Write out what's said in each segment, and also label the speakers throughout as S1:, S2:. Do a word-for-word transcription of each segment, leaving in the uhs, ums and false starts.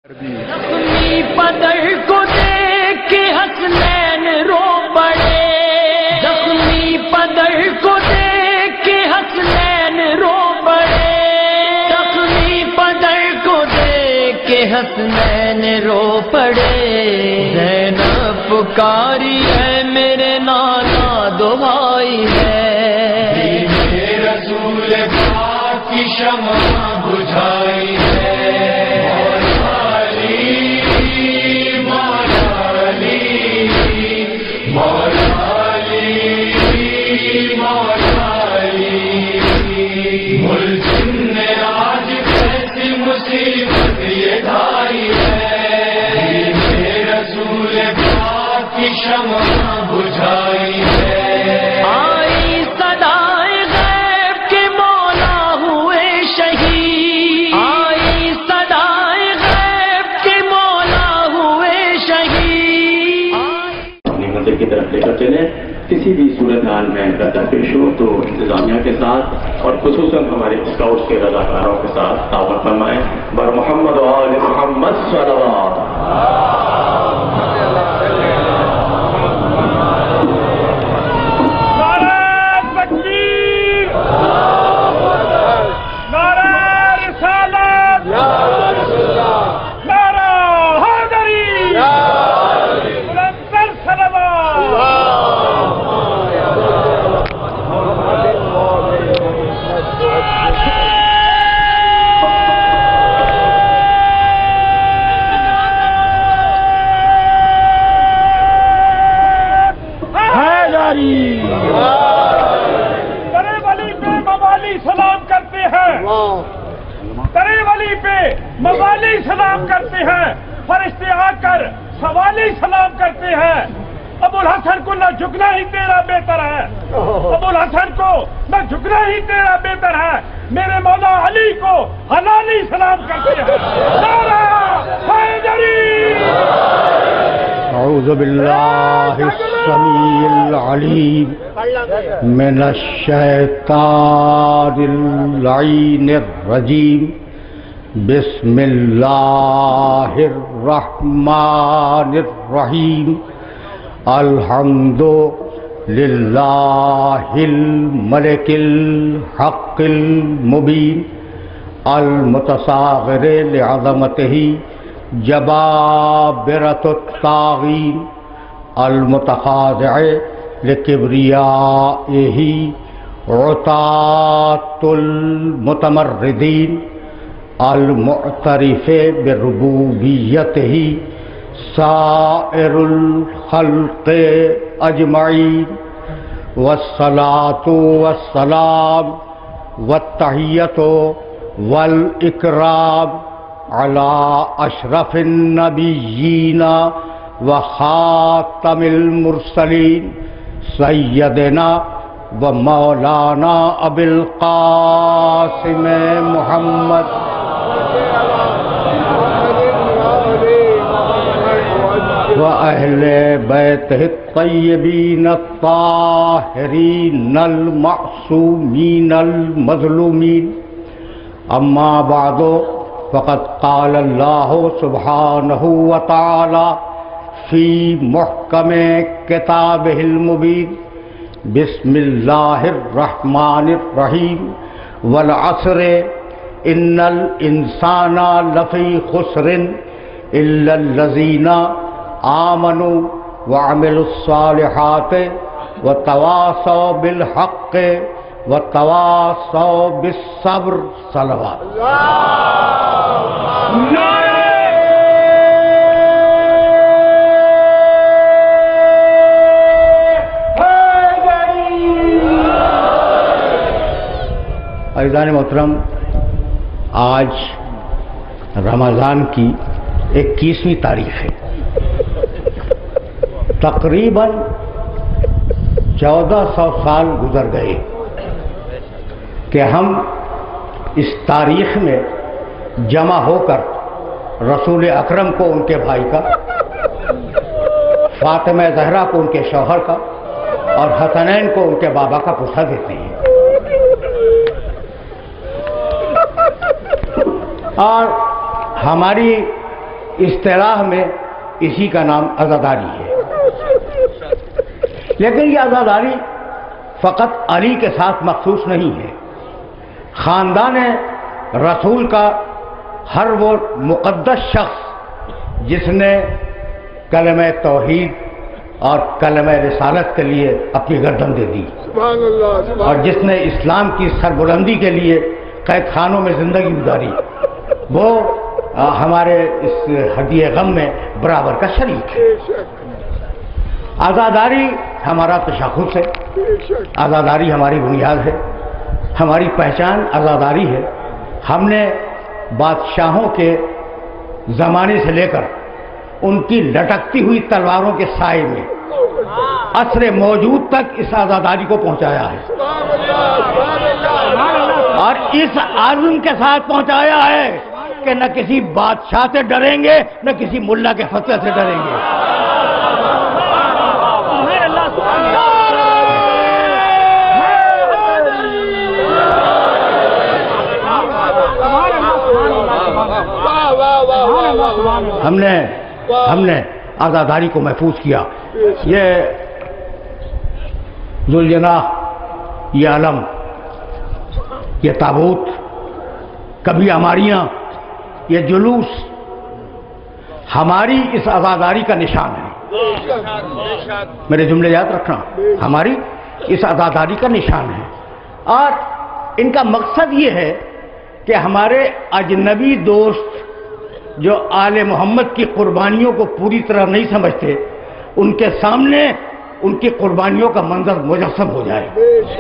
S1: زخمی پدر کو دیکھ کے حسنین رو پڑے، زخمی پدر کو دیکھ کے حسنین رو پڑے، زخمی پدر کو دیکھ کے حسنین رو پڑے، زینب پکاری ہے میرے نانا دعائی ہے، رسول پاک کی شمع بجھائی ہے، شمع بجھائی ہے، آئی صدائے غیب کے مولا ہوئے شہید، آئی صدائے غیب کے مولا ہوئے شہید۔
S2: اپنی منزل کی طرف لے کر چلیں، کسی بھی صورتحال میں رد پیش ہو تو انتظامیہ کے ساتھ اور خصوصاً ہمارے اسکاؤٹس کے رضاکاروں کے ساتھ تعاون فرمائیں۔ بر محمد و آل محمد صلوات۔
S3: ترے ولی پہ موالی سلام کرتے ہیں، ترے ولی پہ موالی سلام کرتے ہیں، فرشتے آ کر سوالی سلام کرتے ہیں، ابو الحسن کو نہ جھکنا ہی تیرا بہتر ہے، ابو الحسن کو نہ جھکنا ہی تیرا بہتر ہے، میرے مولا علی کو حلالی سلام کرتے ہیں۔ نعرہ حیدری۔
S4: اعوذ باللہ السمیع العلیم من الشیطان اللعین الرجیم، بسم اللہ الرحمن الرحیم، الحمد للہ الملک الحق المبین، المتصاغر لعظمتہ جبابرۃ الطاغین، المتخاضع لکبریائہ عتاۃ المتمردین، المعترف بربوبیتہ سائر الخلق اجمعین، والصلاۃ والسلام والتحیۃ والاکرام علی اشرف النبیین وخاتم المرسلین، سیدنا و مولانا ابی القاسم محمد و اہل بیتہ الطیبین الطاہرین المعصومین المظلومین، اما بعد فقد قال اللہ سبحانہ وتعالی فی محکم کتابہ المبین، بسم اللہ الرحمن الرحیم، والعصر ان الانسان لفی خسر الا الذین آمنوا وعملوا الصالحات وتواصوا بالحق وتواصوا بالصبر۔ صلوات۔ عزیزان محترم، آج رمضان کی اکیسویں تاریخ ہے، تقریباً چودہ سو سال گزر گئے کہ ہم اس تاریخ میں جمع ہو کر رسول اکرم کو ان کے بھائی کا، فاطمہ زہرا کو ان کے شوہر کا اور حسنین کو ان کے بابا کا پوچھا دیتے ہیں۔ اور ہماری اصطلاح میں اسی کا نام عزاداری ہے. لیکن یہ عزاداری فقط علی کے ساتھ مخصوص نہیں ہے. خاندان رسول کا ہر وہ مقدس شخص جس نے کلمہ توحید اور کلمہ رسالت کے لیے اپنی گردن دے دی اور جس نے اسلام کی سربلندی کے لیے قید خانوں میں زندگی گزاری، وہ ہمارے اس ہدیے غم میں برابر کا شریک ہے. آزاداری ہمارا تشخص ہے، آزاداری ہماری بنیاد ہے، ہماری پہچان آزاداری ہے. ہم نے بادشاہوں کے زمانے سے لے کر ان کی لٹکتی ہوئی تلواروں کے سائے میں عصر موجود تک اس آزاداری کو پہنچایا ہے اور اس عزم کے ساتھ پہنچایا ہے کہ نہ کسی بادشاہ سے ڈریں گے نہ کسی ملا کے فتوے سے ڈریں گے. ہم نے ہم نے آزاداری کو محفوظ کیا. یہ ذوالجناح، یہ علم، یہ تابوت، کبھی ہماریاں، یہ جلوس ہماری اس آزاداری کا نشان ہے. میرے جملے یاد رکھنا، ہماری اس آزاداری کا نشان ہے. اور ان کا مقصد یہ ہے کہ ہمارے اجنبی دوست جو آل محمد کی قربانیوں کو پوری طرح نہیں سمجھتے، ان کے سامنے ان کی قربانیوں کا منظر مجسم ہو جائے،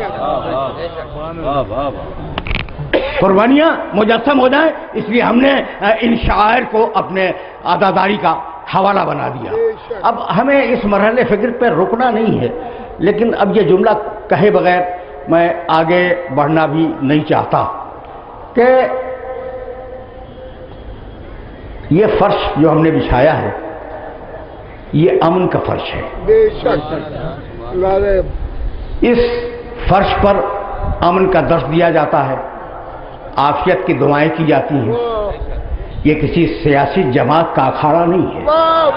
S4: قربانیاں مجسم ہو جائیں. اس لیے ہم نے ان شعائر کو اپنے عزاداری کا حوالہ بنا دیا. اب ہمیں اس مرحلے فکر پہ رکنا نہیں ہے، لیکن اب یہ جملہ کہے بغیر میں آگے بڑھنا بھی نہیں چاہتا کہ یہ فرش جو ہم نے بچھایا ہے یہ امن کا فرش ہے. اس فرش پر امن کا درس دیا جاتا ہے، عافیت کی دعائیں کی جاتی ہیں. یہ کسی سیاسی جماعت کا اکھاڑا نہیں ہے.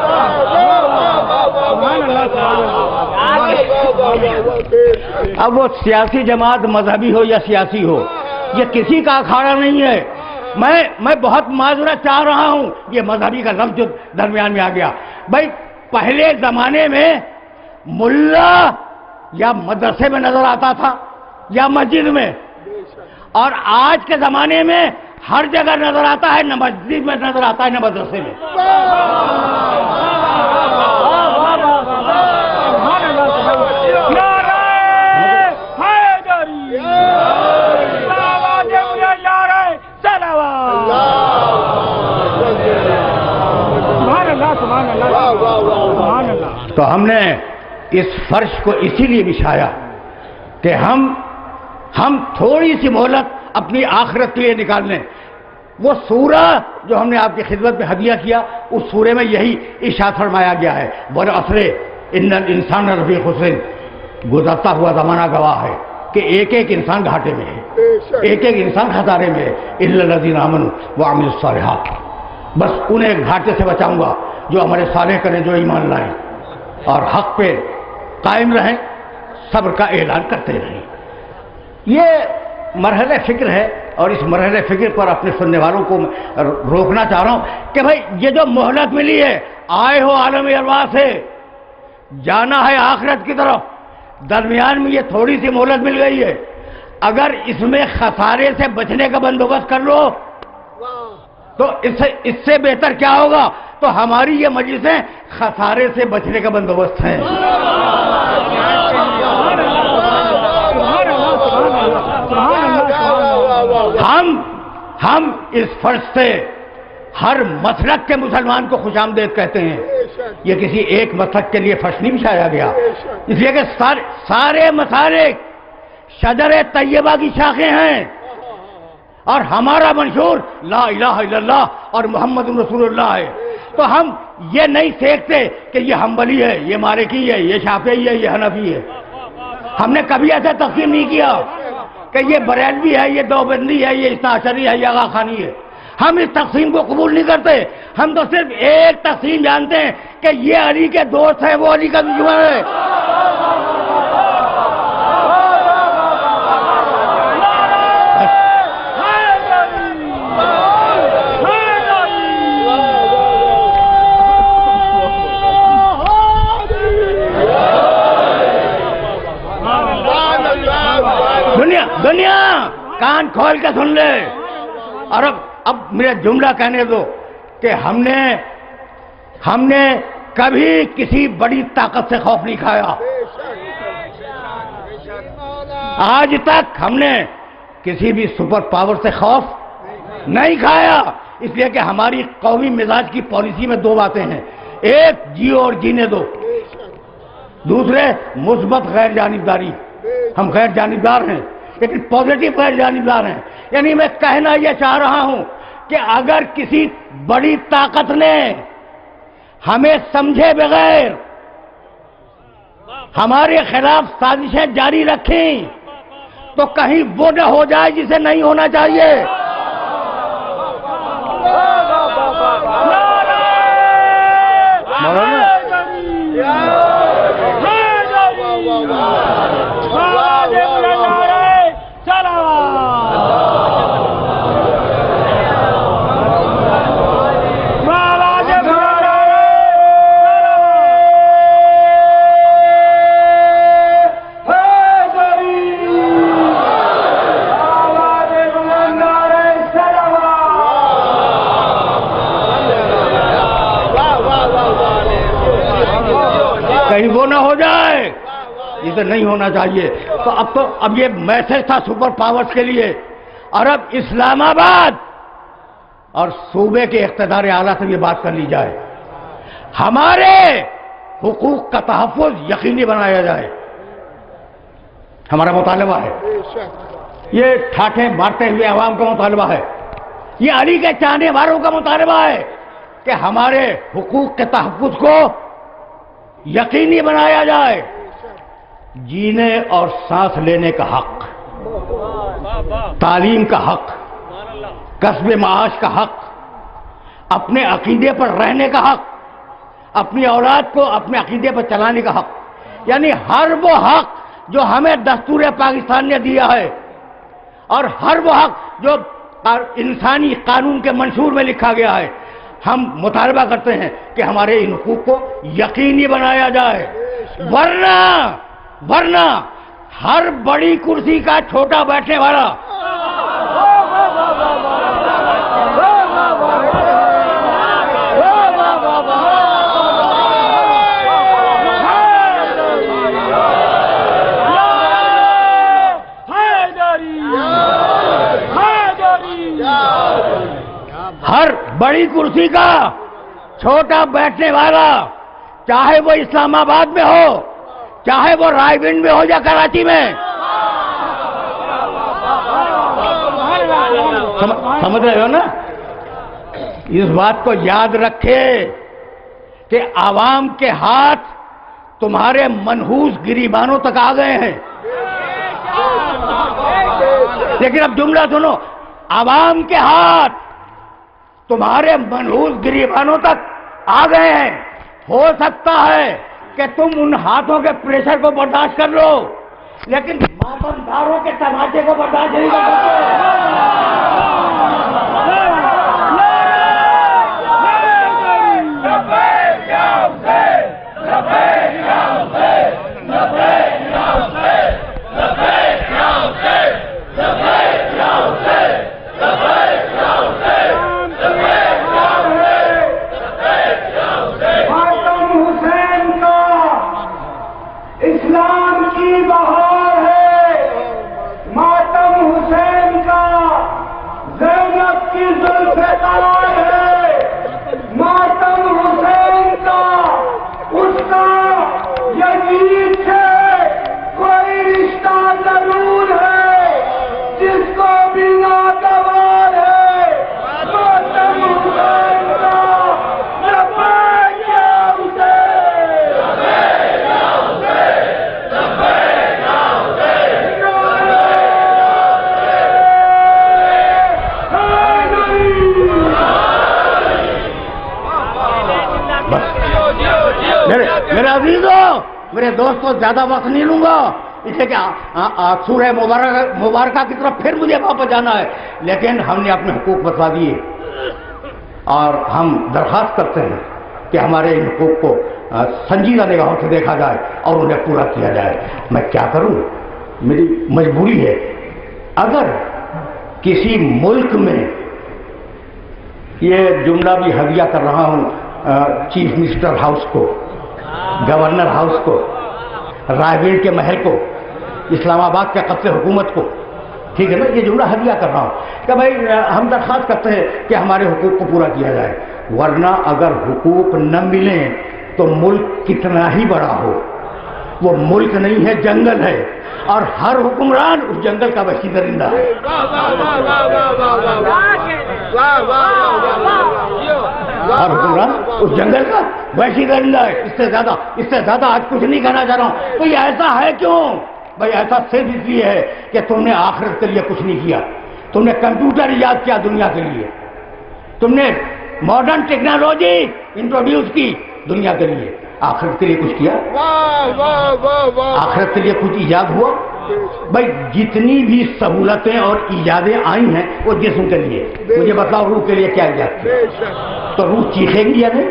S4: اب وہ سیاسی جماعت مذہبی ہو یا سیاسی ہو، یہ کسی کا اکھاڑا نہیں ہے. میں میں بہت معذرت چاہ رہا ہوں، یہ مذہبی کا لفظ جو درمیان میں آ گیا. بھائی پہلے زمانے میں ملا یا مدرسے میں نظر آتا تھا یا مسجد میں، اور آج کے زمانے میں ہر جگہ نظر آتا ہے، نہ مسجد میں نظر آتا ہے نہ مدرسے میں. تو ہم نے اس فرش کو اسی لیے بچھایا کہ ہم ہم تھوڑی سی مہلت اپنی آخرت کے لیے نکال لیں. وہ سورہ جو ہم نے آپ کی خدمت میں ہدیہ کیا، اس سورے میں یہی ارشاد فرمایا گیا ہے، والعصر ان الانسان لفی خسر. گزرتا ہوا زمانہ گواہ ہے کہ ایک ایک انسان گھاٹے میں ہے، ایک ایک انسان خسارے میں ہے. الا الذین آمنوا وعملوا الصالحات. بس انہیں گھاٹے سے بچاؤں گا جو عمل صالح کریں، جو ایمان لائیں اور حق پہ قائم رہیں، صبر کا اعلان کرتے رہیں. یہ مرحلہ فکر ہے اور اس مرحلہ فکر پر اپنے سننے والوں کو روکنا چاہ رہا ہوں کہ بھائی یہ جو مہلت ملی ہے، آئے ہو عالم ارواح سے، جانا ہے آخرت کی طرف، درمیان میں یہ تھوڑی سی مہلت مل گئی ہے. اگر اس میں خسارے سے بچنے کا بندوبست کر لو تو اس سے اس سے بہتر کیا ہوگا. تو ہماری یہ مجلسیں خسارے سے بچنے کا بندوبست ہیں. ہم ہم اس فرض سے ہر مسلک کے مسلمان کو خوش آمدید کہتے ہیں. یہ کسی ایک مسلک کے لیے فرش نہیں بچھایا گیا، اس لیے کہ سارے سارے مسالک شجر طیبہ کی شاخیں ہیں اور ہمارا منشور لا الہ الا اللہ اور محمد رسول اللہ ہے. تو ہم یہ نہیں سیکھتے کہ یہ حنبلی ہے، یہ مالکی ہے، یہ شافعی ہے، یہ حنفی ہے. ہم نے کبھی ایسا تقسیم نہیں کیا کہ یہ بریلوی ہے، یہ دیوبندی ہے، یہ اثنا عشری ہے، یہ آغا خانی ہے. ہم اس تقسیم کو قبول نہیں کرتے. ہم تو صرف ایک تقسیم جانتے ہیں کہ یہ علی کے دوست ہیں، وہ علی کا دشمن ہے. دنیا دنیا کان کھول کے سن لے. اور اب اب میرا جملہ کہنے دو کہ ہم نے ہم نے کبھی کسی بڑی طاقت سے خوف نہیں کھایا. آج تک ہم نے کسی بھی سپر پاور سے خوف نہیں کھایا، اس لیے کہ ہماری قومی مزاج کی پالیسی میں دو باتیں ہیں. ایک جیو اور جینے دو، دوسرے مثبت غیر جانبداری. ہم غیر جانبدار ہیں لیکن پازیٹو غیر جانبدار ہیں. یعنی میں کہنا یہ چاہ رہا ہوں کہ اگر کسی بڑی طاقت نے ہمیں سمجھے بغیر ہمارے خلاف سازشیں جاری رکھیں تو کہیں وہ نہ ہو جائے جسے نہیں ہونا چاہیے. کہیں وہ نہ ہو جائے جسے نہیں ہونا چاہیے. تو اب تو اب یہ میسج تھا سپر پاورز کے لیے. اور اب اسلام آباد اور صوبے کے اقتدار اعلیٰ سے یہ بات کر لی جائے، ہمارے حقوق کا تحفظ یقینی بنایا جائے. ہمارا مطالبہ ہے، یہ ٹھاٹھے مارتے ہوئے عوام کا مطالبہ ہے، یہ علی کے چاہنے والوں کا مطالبہ ہے کہ ہمارے حقوق کے تحفظ کو یقینی بنایا جائے. جینے اور سانس لینے کا حق، تعلیم کا حق، کسب معاش کا حق، اپنے عقیدے پر رہنے کا حق، اپنی اولاد کو اپنے عقیدے پر چلانے کا حق، یعنی ہر وہ حق جو ہمیں دستور پاکستان نے دیا ہے، اور ہر وہ حق جو انسانی قانون کے منشور میں لکھا گیا ہے. ہم مطالبہ کرتے ہیں کہ ہمارے ان حقوق کو یقینی بنایا جائے، ورنہ ورنہ ہر بڑی کرسی کا چھوٹا بیٹھنے والا ہر بڑی کرسی کا چھوٹا بیٹھنے والا، چاہے وہ اسلام آباد میں ہو، چاہے وہ رائے گنج میں ہو یا کراچی میں، سمجھ رہے ہو نا؟ اس بات کو یاد رکھے کہ عوام کے ہاتھ تمہارے منحوس گریبانوں تک آ گئے ہیں. لیکن اب جملہ سنو، عوام کے ہاتھ تمہارے منحوس گریبانوں تک آ گئے ہیں. ہو سکتا ہے کہ تم ان ہاتھوں کے پریشر کو برداشت کر لو، لیکن ماتمداروں کے تماچے کو برداشت نہیں کر
S3: اسلام کی بہار ہے، ماتم حسین کا، زینب کی
S4: بس میرے میرے عزیزوں، میرے دوستوں، زیادہ وقت نہیں لوں گا، اس لیے کہ سورہ مبارکہ مبارکہ کی طرف پھر مجھے واپس جانا ہے، لیکن ہم نے اپنے حقوق بتلا دیے اور ہم درخواست کرتے ہیں کہ ہمارے ان حقوق کو سنجیدہ نگاہوں سے دیکھا جائے اور انہیں پورا کیا جائے۔ میں کیا کروں، میری مجبوری ہے۔ اگر کسی ملک میں، یہ جملہ بھی ہدیہ کر رہا ہوں چیف منسٹر ہاؤس کو، گورنر ہاؤس کو، رائے کے محل کو، اسلام آباد کے قتل حکومت کو، ٹھیک ہے نا، یہ جملہ ہدیہ کر رہا ہوں کہ بھائی ہم درخواست کرتے ہیں کہ ہمارے حقوق کو پورا کیا جائے، ورنہ اگر حقوق نہ ملیں تو ملک کتنا ہی بڑا ہو، وہ ملک نہیں ہے، جنگل ہے، اور ہر حکمران اس جنگل کا وحشی درندہ ہے۔ ہر حکمران اس جنگل کا وحشی درندہ ہے۔ اس سے زیادہ اس سے زیادہ آج کچھ نہیں کہنا چاہ رہا ہوں۔ تو یہ ایسا ہے کیوں؟ بھائی ایسا صرف اس لیے ہے کہ تم نے آخرت کے لیے کچھ نہیں کیا، تم نے کمپیوٹر ایجاد کیا دنیا کے لیے، تم نے ماڈرن ٹیکنالوجی انٹروڈیوس کی دنیا کے لیے، آخرت کے لیے کچھ کیا؟ آخرت کے لیے کچھ ایجاد ہوا؟ بھائی جتنی بھی سہولتیں اور ایجادیں آئی ہیں وہ جسم کے لیے، مجھے بتاؤ روح کے لیے کیا ایجاد کیا؟ تو روح چیخے گی یا نہیں؟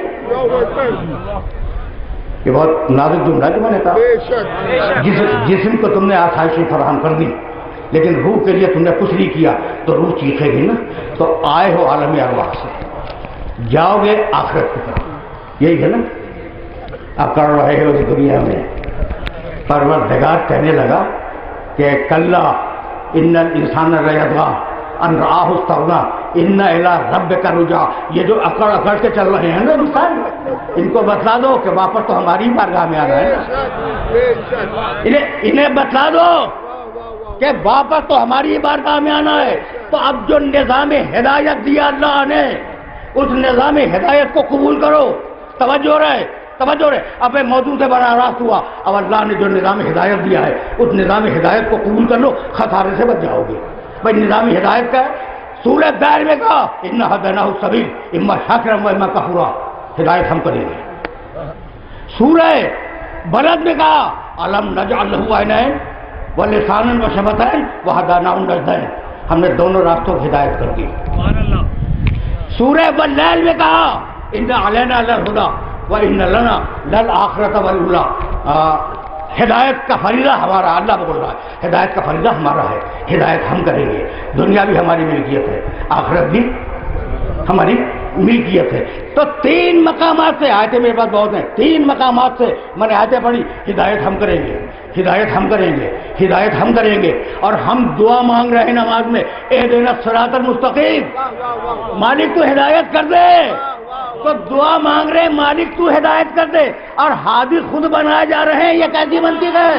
S4: یہ بہت نازک جملہ جو میں نے کہا، جسم کو تم نے آسائشیں فراہم کر دی لیکن روح کے لیے تم نے کچھ نہیں کیا تو روح چیخے گی نا۔ تو آئے ہو عالم ارواح سے، جاؤ گے آخرت کی طرف، یہی ہے نا اب کر رہے ہو اس دنیا میں۔ پروردگار کہنے لگا کہ کلا ان الانسان لیطغی ان رآہ استغنی ان الی ربک رجعا، یہ جو اکڑ اکڑ کے چل رہے ہیں نا انسان، ان کو بتلا دو کہ واپس تو ہماری بارگاہ میں آنا ہے، انہیں انہیں بتلا دو کہ واپس تو ہماری بارگاہ میں آنا ہے۔ تو اب جو نظام ہدایت دیا اللہ نے، اس نظام ہدایت کو قبول کرو۔ توجہ رہے توجہ رہے اب میں موضوع سے براہ راست ہوا، اب اللہ نے جو نظام ہدایت دیا ہے اس نظام ہدایت کو قبول کر لو، خسارے سے بچ جاؤ گے۔ بھائی نظام ہدایت کا ہے، سورہ دائر میں کہا اِنَّا هَدَيْنَاهُ السَّبِيلَ اِمَّا شَاكِرًا وَإِمَّا كَفُورًا، ہدایت ہم کریں گے۔ سورہ بلد میں کہا أَلَمْ نَجْعَلْ لَهُ عَيْنَيْنِ وَلِسَانًا وَشَفَتَيْنِ وَهَدَيْنَاهُ النَّجْدَيْنِ، ہم نے دونوں راستوں کی ہدایت کر دی۔ سورہ واللیل میں کہا إِنَّ عَلَيْنَا لَلْهُدَىٰ وَإِنَّ لَنَا لَلْآخِرَةَ وَالْأُولَىٰ، ہدایت کا فریضہ ہمارا، اللہ بول رہا ہے ہدایت کا فریضہ ہمارا ہے، ہدایت ہم کریں گے، دنیا بھی ہماری ملکیت ہے، آخرت بھی ہماری ملکیت ہے۔ تو تین مقامات سے، آیتیں میرے پاس بہت ہیں، تین مقامات سے میں نے آیتیں پڑھی، ہدایت ہم کریں گے، ہدایت ہم کریں گے، ہدایت ہم کریں گے، اور ہم دعا مانگ رہے ہیں نماز میں اہدنا الصراط المستقیم، مالک تو ہدایت کر دے، تو دعا مانگ رہے مالک تو ہدایت کر دے، اور ہادی خود بنائے جا رہے ہیں، یہ کیسی منطق ہے؟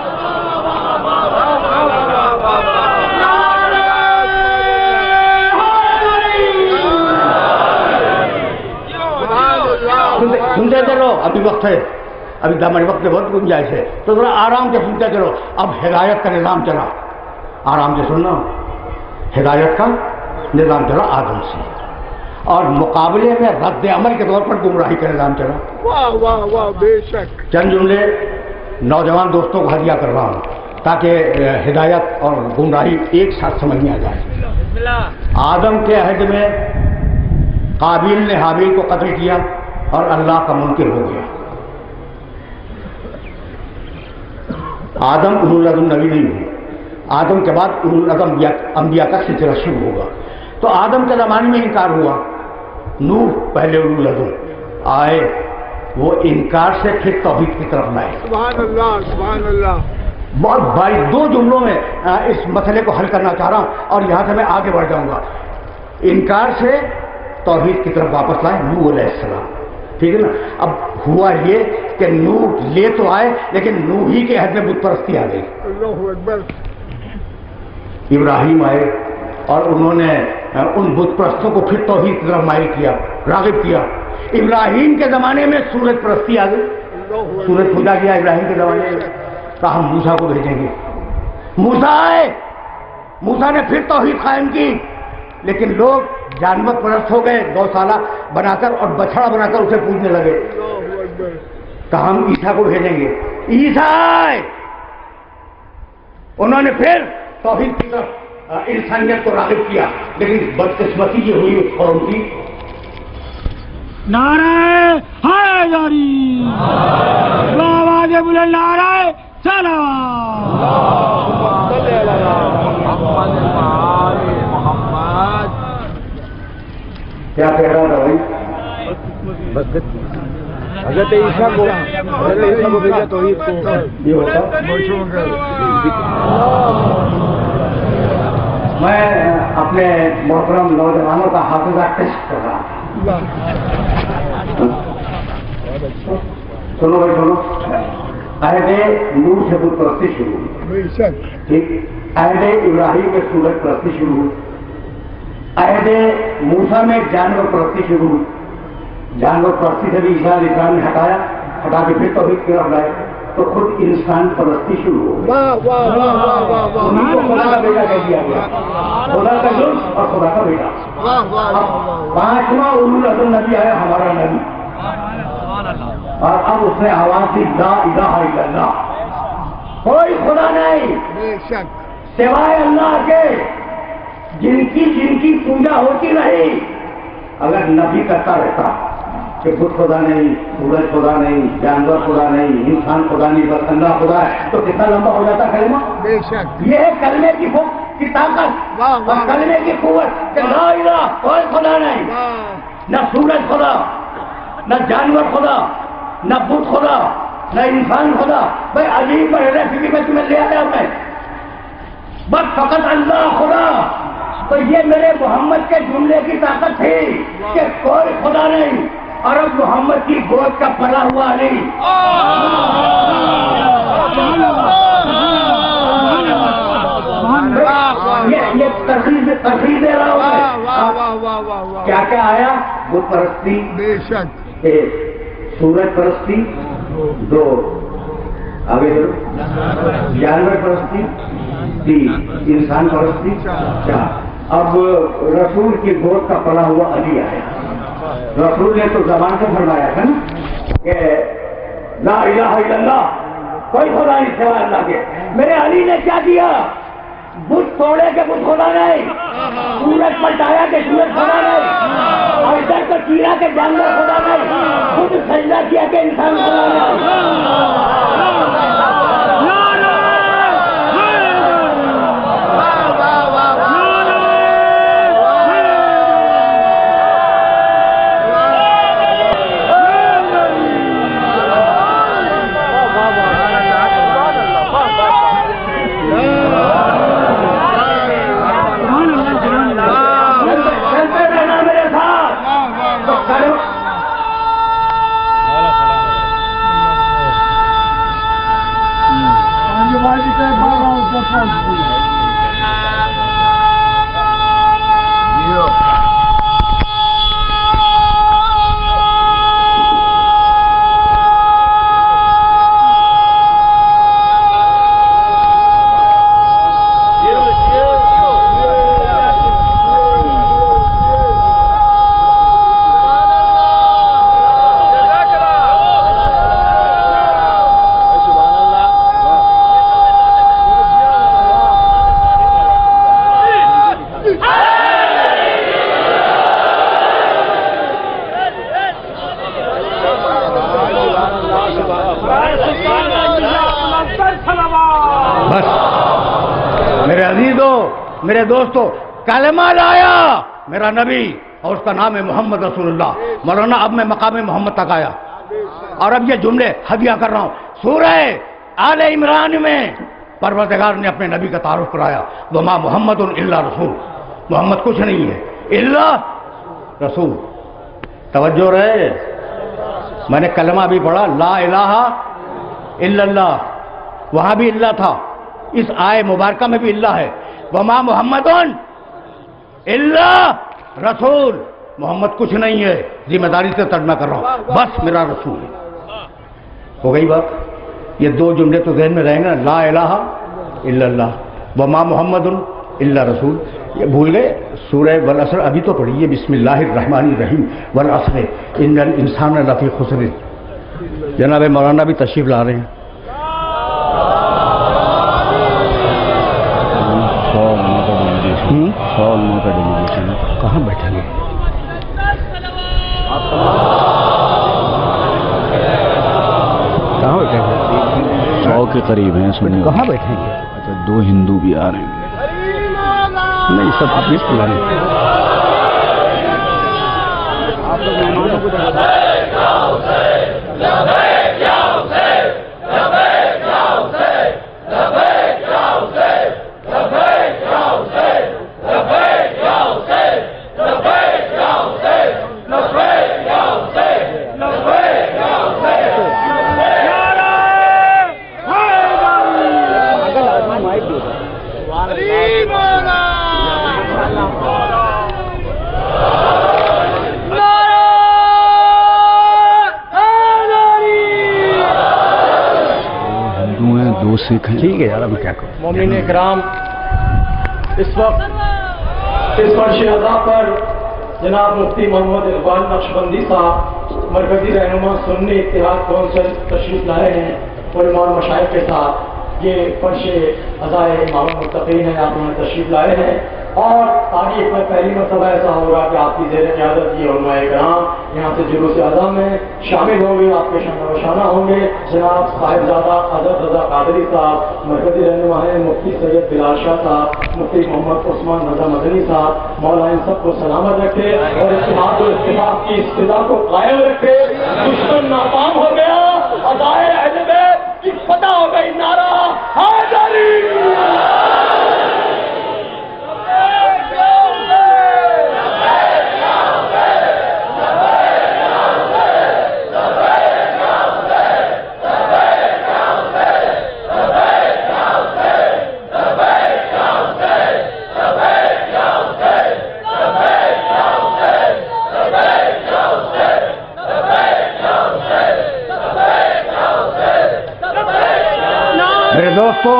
S4: سنتے چلو، ابھی وقت ہے، ابھی ہمارے وقت میں بہت گنجائش ہے، تو ذرا آرام سے سنتے چلو۔ اب ہدایت کا نظام چلا، آرام سے سننا، ہدایت کا نظام چلا آدم سے، اور مقابلے میں رد عمل کے طور پر گمراہی کا نظام چلا۔
S5: واہ واہ واہ، بے شک۔
S4: چند جملے نوجوان دوستوں کو ہدیہ کر رہا ہوں تاکہ ہدایت اور گمراہی ایک ساتھ سمجھ میں آ جائے۔ آدم کے عہد میں قابیل نے حابیل کو قتل کیا اور اللہ کا منکر ہو گیا۔ آدم اولو العزم نبی نہیں ہوئی، آدم کے بعد اولو العزم انبیاء کا سلسلہ شروع ہوگا۔ تو آدم کے زمانے میں انکار ہوا، نوح پہلے اولو العزم آئے، وہ انکار سے پھر توحید کی طرف لائے۔
S5: سبحان اللہ سبحان اللہ۔
S4: بہت بھائی دو جملوں میں اس مسئلے کو حل کرنا چاہ رہا ہوں اور یہاں سے میں آگے بڑھ جاؤں گا۔ انکار سے توحید کی طرف واپس لائے نوح علیہ السلام، ٹھیک ہے نا۔ اب ہوا یہ کہ نوح لے تو آئے لیکن نوح ہی کے عہد میں بت پرستی آ گئی۔
S5: اللہ اکبر۔
S4: ابراہیم آئے اور انہوں نے ان بت پرستوں کو پھر توحید کی طرف مائل کیا، راغب کیا۔ ابراہیم کے زمانے میں سورج پرستی آ گئی، سورج پوجا کیا ابراہیم کے زمانے میں، کہا ہم موسیٰ کو بھیجیں گے۔ موسیٰ آئے، موسیٰ نے پھر توحید قائم کی، لیکن لوگ جانور پرست ہو گئے گوشالہ بنا کر اور بچڑا بنا کر اسے پوجنے لگے. تو ہم عیسیٰ کو بھیجیں گے. عیسیٰ انہوں نے پھر توحید کی طرف انسانیت کو راغب کیا، لیکن بدقسمتی یہ ہوئی اس قوم کی.
S3: نعرہ حیدری، آواز بلند نعرہ
S4: کیا کہہ رہا تھا بھائی؟
S5: حضرت عیسیٰ کو حضرت عیسیٰ کو بھیجا توحید کو
S4: یہ ہوتا. میں اپنے محترم نوجوانوں کا حافظہ ٹیسٹ کر رہا ہوں. سنو بھائی سنو. عہد نوح سے بت پرستی شروع ہوئی. ٹھیک. عہد ابراہیم میں سورج پرستی شروع ہوئی. عہد موسیٰ میں جانور پرستی شروع ہوئی. جانور پرستی سے بھی عیسیٰ علیہ السلام نے ہٹایا، ہٹا کے پھر توحید کی طرف لائے تو خود انسان پرستی شروع ہو گئی. انہیں کو خدا کا بیٹا کہہ دیا گیا. خدا کا جز اور خدا کا بیٹا. پانچواں اولو العزم نبی آیا ہمارا نبی، اور اب اس نے آواز دی لا الہ الا اللہ، کوئی خدا نہیں سوائے اللہ کے جن کی جن کی پوجا ہوتی رہی. اگر نبی کرتا رہتا کہ بت خدا نہیں، سورج خدا نہیں، جانور خدا نہیں، انسان خدا نہیں، بس اللہ خدا ہے، تو کتنا لمبا ہو جاتا کلمہ. بے شک یہ ہے کلمے کی کی طاقت اور کلمے کی قوت کہ لا الہ، کوئی خدا نہیں، نہ سورج خدا، نہ جانور خدا، نہ بت خدا، نہ انسان خدا. بھائی عجیب ریسیپی میں تمہیں لے آیا میں، بس فقط اللہ خدا. تو یہ میرے محمد کے جملے کی طاقت تھی کہ کوئی خدا نہیں، اور اب محمد کی گود کا پلا ہوا نہیں. یہ ترغیب ترغیب دے رہا ہوں. کیا کیا آیا؟ بت پرستی،
S5: بے شک
S4: ایک، سورج پرستی دو، آگے جانور پرستی تین، انسان پرستی چار. اب رسول کی گود کا پلا ہوا علی آیا. رسول نے تو زبان سے فرمایا تھا نا کہ لا الہ الا اللہ، کوئی خدا نہیں سوائے اللہ کے. میرے علی نے کیا کیا؟ بت توڑے کے بت خدا نہیں، سورج پلٹایا کہ سورج خدا نہیں، اور ادھر تو چیرا کے جانور خدا نہیں، خود سجدہ کیا کہ انسان خدا نہیں. میرے دوستو، کلمہ لایا میرا نبی اور اس کا نام ہے محمد رسول اللہ. مولانا اب میں مقام محمد تک آیا اور اب یہ جملے ہدیہ کر رہا ہوں. سورہ آل عمران میں پروردگار نے اپنے نبی کا تعارف کرایا، وما محمد الا رسول، محمد کچھ نہیں ہے الا رسول. توجہ رہے، میں نے کلمہ بھی پڑھا لا الہ الا اللہ، وہاں بھی اللہ تھا، اس آئے مبارکہ میں بھی اللہ ہے. وما محمد الا رسول، محمد کچھ نہیں ہے، ذمہ داری سے ترجمہ کر رہا ہوں، بس میرا رسول ہے. ہو گئی بات. یہ دو جملے تو ذہن میں رہیں گے نا، لا الہ الا اللہ، وما محمد الا رسول. یہ بھول گئے سورہ والعصر ابھی تو پڑھیے بسم اللہ الرحمن الرحیم والعصر ان الانسان لفی خسر. جناب مولانا بھی تشریف لا رہے ہیں. کہاں بیٹھیں گے؟ کہاں بیٹھیں گے؟
S5: سو کے قریب ہیں.
S4: کہاں بیٹھیں گے؟
S5: اچھا دو ہندو بھی آ رہے ہیں.
S4: نہیں سب اپنی پلانی. ٹھیک ہے یار ابھی کیا کروں.
S2: مومنین کرام اس وقت اس فرش ادا پر جناب مفتی محمد اقبال نقشبندی صاحب مرکزی رہنما سنی اتحاد کونسل تشریف لائے ہیں اور امام مشائخ کے ساتھ. یہ فرش ادائے امام المتقین ہے. آپ یہاں تشریف لائے ہیں اور تاریخ میں پہلی مرتبہ ایسا ہوگا کہ آپ کی زیر قیادت یہ علماء کرام یہاں سے جلوس اعظم میں شامل ہوں گے. آپ کے شانہ بشانہ ہوں گے. جناب صاحبزادہ حضرت رضا قادری صاحب مرکزی رہنما ہیں. مفتی سید بلال شاہ صاحب, مفتی محمد عثمان رضا مدنی صاحب. مولا ان سب کو سلامت رکھے اور اتحاد و اتفاق کی استدا کو قائم رکھے. دشمن ناکام ہو گیا. ادائے اہل بیت کی فتح ہو گئی. نعرہ حیدری.
S4: میرے دوستو,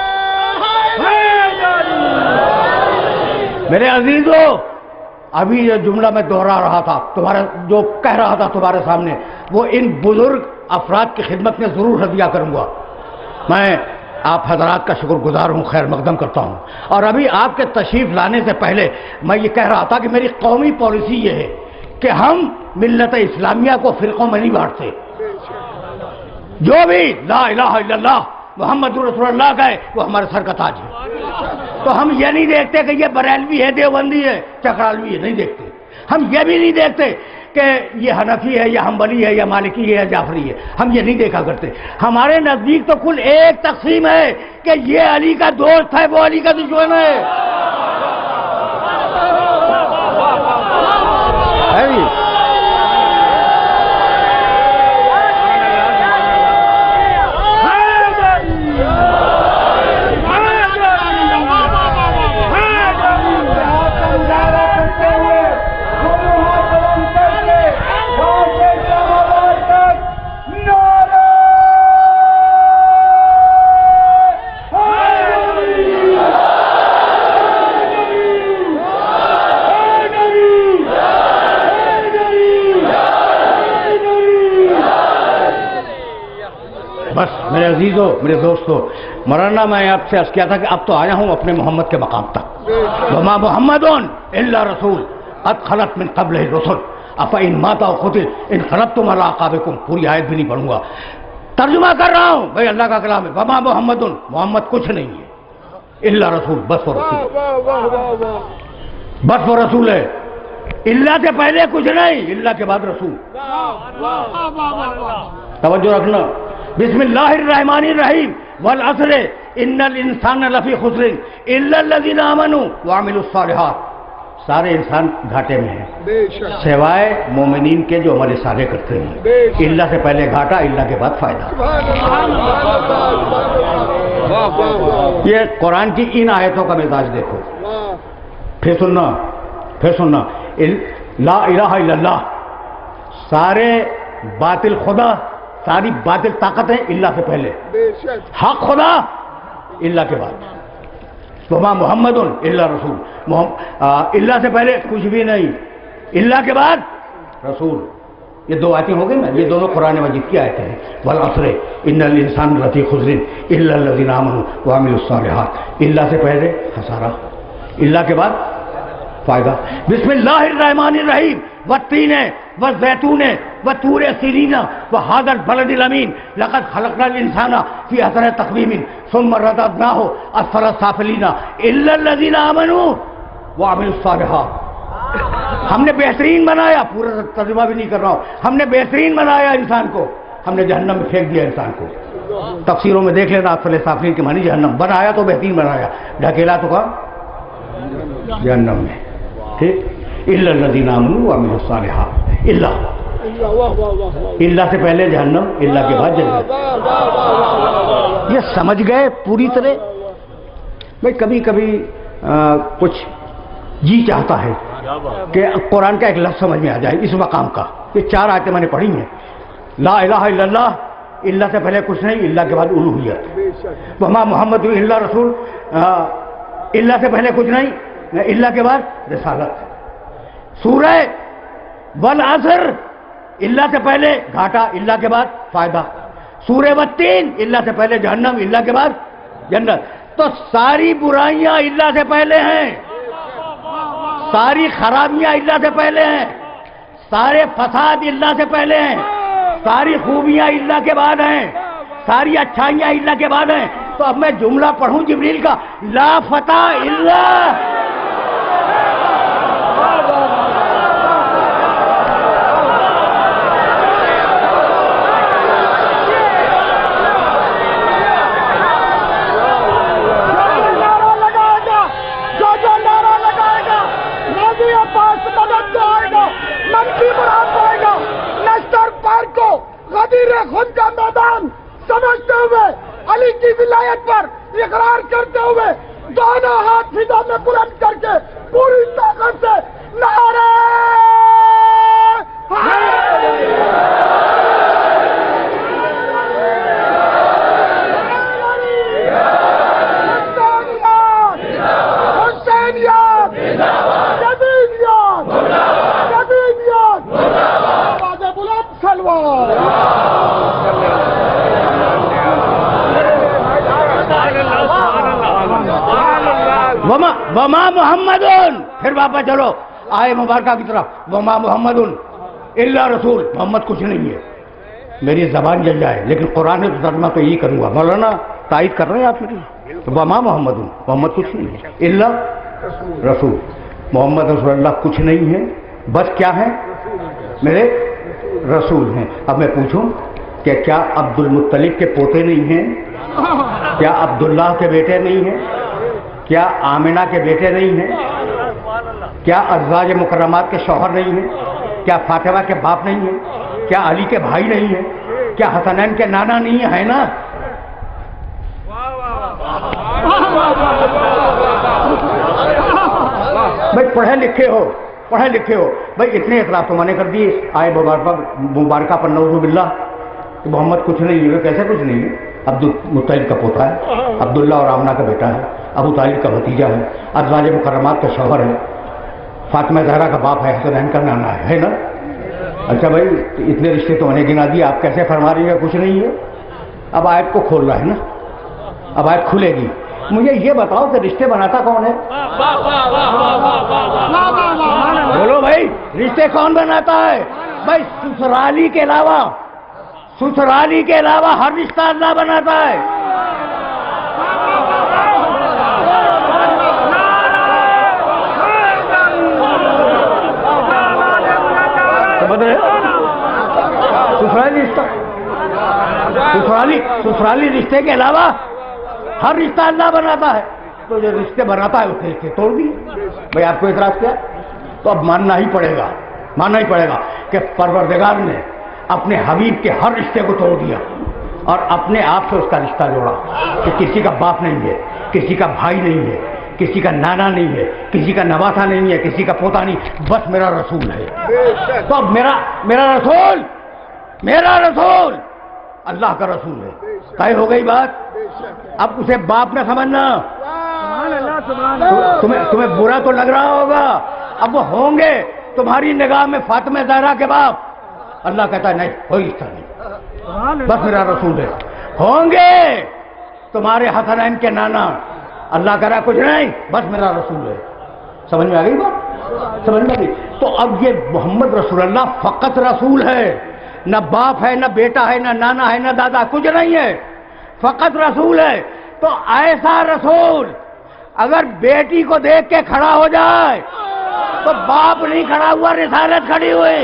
S4: میرے عزیزو, ابھی یہ جملہ میں دوہرا رہا تھا تمہارے جو کہہ رہا تھا تمہارے سامنے, وہ ان بزرگ افراد کی خدمت میں ضرور ہدیہ کروں گا. میں آپ حضرات کا شکر گزار ہوں, خیر مقدم کرتا ہوں. اور ابھی آپ کے تشریف لانے سے پہلے میں یہ کہہ رہا تھا کہ میری قومی پالیسی یہ ہے کہ ہم ملت اسلامیہ کو فرقوں میں نہیں بانٹتے. جو بھی لا الہ الا اللہ محمد رسول اللہ کا ہے وہ ہمارے سر کا تاج ہے. تو ہم یہ نہیں دیکھتے کہ یہ بریلوی ہے, دیوبندی ہے, چکرالوی ہے, نہیں دیکھتے. ہم یہ بھی نہیں دیکھتے کہ یہ حنفی ہے یا حنبلی ہے یا مالکی ہے یا جعفری ہے. ہم یہ نہیں دیکھا کرتے. ہمارے نزدیک تو کل ایک تقسیم ہے کہ یہ علی کا دوست ہے, وہ علی کا دشمن ہے. بس میرے عزیزو, میرے دوستو, مولانا میں آپ سے عرض کیا تھا کہ اب تو آیا ہوں اپنے محمد کے مقام تک. وما محمد الا رسول قد خلت من قبلہ الرسل افإن مات أو قتل انقلبتم على أعقابكم. پوری آیت بھی نہیں پڑھوں گا, ترجمہ کر رہا ہوں بھائی, اللہ کا کلام ہے. وما محمد, محمد کچھ نہیں ہے, الا رسول, بس وہ رسول, بس وہ رسول ہے. اللہ سے پہلے کچھ نہیں, اللہ کے بعد رسول. توجہ رکھنا. بسم اللہ الرحمن الرحیم والعصر ان الانسان لفی خسر الا الذین آمنوا وعملوا الصالحات. سارے انسان گھاٹے میں ہیں سوائے مومنین کے جو عمل صالح کرتے ہیں. اللہ سے پہلے گھاٹا, اللہ کے بعد فائدہ. یہ قرآن کی ان آیتوں کا مزاج دیکھو. پھر سننا, پھر سننا. لا الہ الا اللہ, سارے باطل خدا, ساری باطل طاقتیں اللہ سے پہلے, حق خدا اللہ کے بعد. وما محمد الا رسول، اللہ سے پہلے کچھ بھی نہیں، اللہ کے بعد رسول. یہ دو آیتیں ہو گئی نا، یہ دونوں قرآن مجید کی آیتیں ہیں. والعصر ان الانسان لفی خسر الا الذین آمنوا وعملوا الصالحات. اللہ سے پہلے خسارہ، اللہ کے بعد فائدہ. بسم اللہ الرحمن الرحیم. والتین والزیتون وطور سینین وہذا البلد الامین لقد خلقنا الانسان فی احسن تقویم ثم رددناہ اسفل سافلین الا الذین آمنوا وعملوا الصالحات. ہم نے بہترین بنایا، پورا ترجمہ بھی نہیں کر رہا ہوں، ہم نے بہترین بنایا انسان کو، ہم نے جہنم میں پھینک دیا انسان کو. تفسیروں میں دیکھ لینا، اسفل سافلین کے معنی جہنم. بنایا تو بہترین بنایا، ڈھکیلا تو کہاں؟ جہنم میں. ٹھیک. الا الذین آمنوا وعملوا الصالحات. اللہ اللہ سے پہلے جہنم، اللہ کے بعد جنت. یہ سمجھ گئے پوری طرح؟ بھائی کبھی کبھی کچھ جی چاہتا ہے کہ قرآن کا ایک لفظ سمجھ میں آ جائے اس مقام کا. یہ چار آیتیں میں نے پڑھی ہیں. لا الہ الا اللہ، اللہ سے پہلے کچھ نہیں، اللہ کے بعد الوہیت. وما محمد الا رسول، اللہ سے پہلے کچھ نہیں، اللہ کے بعد رسالت. سورہ والعصر، اللہ سے پہلے گھاٹا، اللہ کے بعد فائدہ. سورہ والتین، اللہ سے پہلے جہنم، اللہ کے بعد جنت. تو ساری برائیاں اللہ سے پہلے ہیں، ساری خرابیاں اللہ سے پہلے ہیں، سارے فساد اللہ سے پہلے ہیں، ساری خوبیاں اللہ کے بعد ہیں، ساری اچھائیاں اللہ کے بعد ہیں. تو اب میں جملہ پڑھوں جبریل کا، لا فتح الا
S3: غدیر خود کا میدان سمجھتے ہوئے، علی کی ولایت پر اقرار کرتے ہوئے، دونوں ہاتھ فضا میں بلند کر کے پوری طاقت سے نعرہ حسینیت، جدیدیت، جدیدیت، آواز بلند سلوار.
S4: وما وما محمد، پھر واپس چلو آئے مبارکہ کی طرف. وما محمد الا رسول، محمد کچھ نہیں ہے. میری زبان جل جائے لیکن قرآن تو ترجمہ تو یہی کروں گا. مولانا تائید کر رہے ہیں آپ میری؟ وما محمد، محمد کچھ نہیں ہے. الا رسول، محمد رسول اللہ کچھ نہیں ہے، بس کیا ہے؟ میرے رسول ہیں. اب میں پوچھوں کہ کیا عبد المطلب کے پوتے نہیں ہیں؟ کیا عبداللہ کے بیٹے نہیں ہیں؟ کیا آمنہ کے بیٹے نہیں ہیں؟ کیا ازواج مکرمات کے شوہر نہیں ہیں؟ کیا فاطمہ کے باپ نہیں ہیں؟ کیا علی کے بھائی نہیں ہیں؟ کیا حسنین کے نانا نہیں ہیں؟ نا بھائی پڑھے لکھے ہو، پڑھے لکھے ہو بھائی. اتنے اعتراف تو میں نے کر دیے آئے مبارکہ پر نعوذ باللہ کہ محمد کچھ نہیں ہے. کیسے کچھ نہیں ہے؟ عبد المطلب کا پوتا ہے، عبداللہ اور آمنہ کا بیٹا ہے، ابو طالب کا بھتیجا ہے، ازواج مکرمات کا شوہر ہے، فاطمہ زہرا کا باپ ہے، حسنین کا نانا ہے، ہے نا؟ اچھا بھائی اتنے رشتے تو میں نے گنا دیے، آپ کیسے فرما رہی ہیں کچھ نہیں ہے؟ اب آیت کو کھول رہا ہے نا، اب آیت کھلے گی. مجھے یہ بتاؤ کہ رشتے بناتا کون ہے؟ بولو بھائی، رشتے کون بناتا ہے؟ بھائی سسرالی کے علاوہ، سسرالی کے علاوہ ہر رشتہ اللہ بناتا ہے. سسرالی رشتہ، سسرالی سسرالی رشتے کے علاوہ ہر رشتہ اللہ بناتا ہے. تو جو رشتے بناتا ہے اس نے رشتے توڑ دیے. بھائی آپ کو اعتراض کیا؟ تو اب ماننا ہی پڑے گا، ماننا ہی پڑے گا کہ پروردگار نے اپنے حبیب کے ہر رشتے کو توڑ دیا اور اپنے آپ سے اس کا رشتہ جوڑا کہ کسی کا باپ نہیں ہے، کسی کا بھائی نہیں ہے، کسی کا نانا نہیں ہے، کسی کا نواسا نہیں ہے، کسی کا پوتا نہیں، بس میرا رسول ہے. تو اب میرا میرا رسول میرا رسول اللہ کا رسول ہے. طے ہو گئی بات. اب اسے باپ نہ سمجھنا، تمہیں تمہیں برا تو لگ رہا ہوگا، اب وہ ہوں گے تمہاری نگاہ میں فاطمہ زہرا کے باپ. اللہ کہتا ہے نہیں، کوئی رشتہ نہیں، بس میرا رسول ہے. ہوں گے تمہارے حسنین کے نانا، اللہ کہہ رہا کچھ نہیں، بس میرا رسول ہے. سمجھ میں آ گئی بات؟ سمجھ میں آ گئی؟ تو اب یہ محمد رسول اللہ فقط رسول ہے، نہ باپ ہے، نہ بیٹا ہے، نہ نانا ہے، نہ دادا، کچھ نہیں ہے، فقط رسول ہے. تو ایسا رسول اگر بیٹی کو دیکھ کے کھڑا ہو جائے تو باپ نہیں کھڑا ہوا، رسالت کھڑی ہوئی.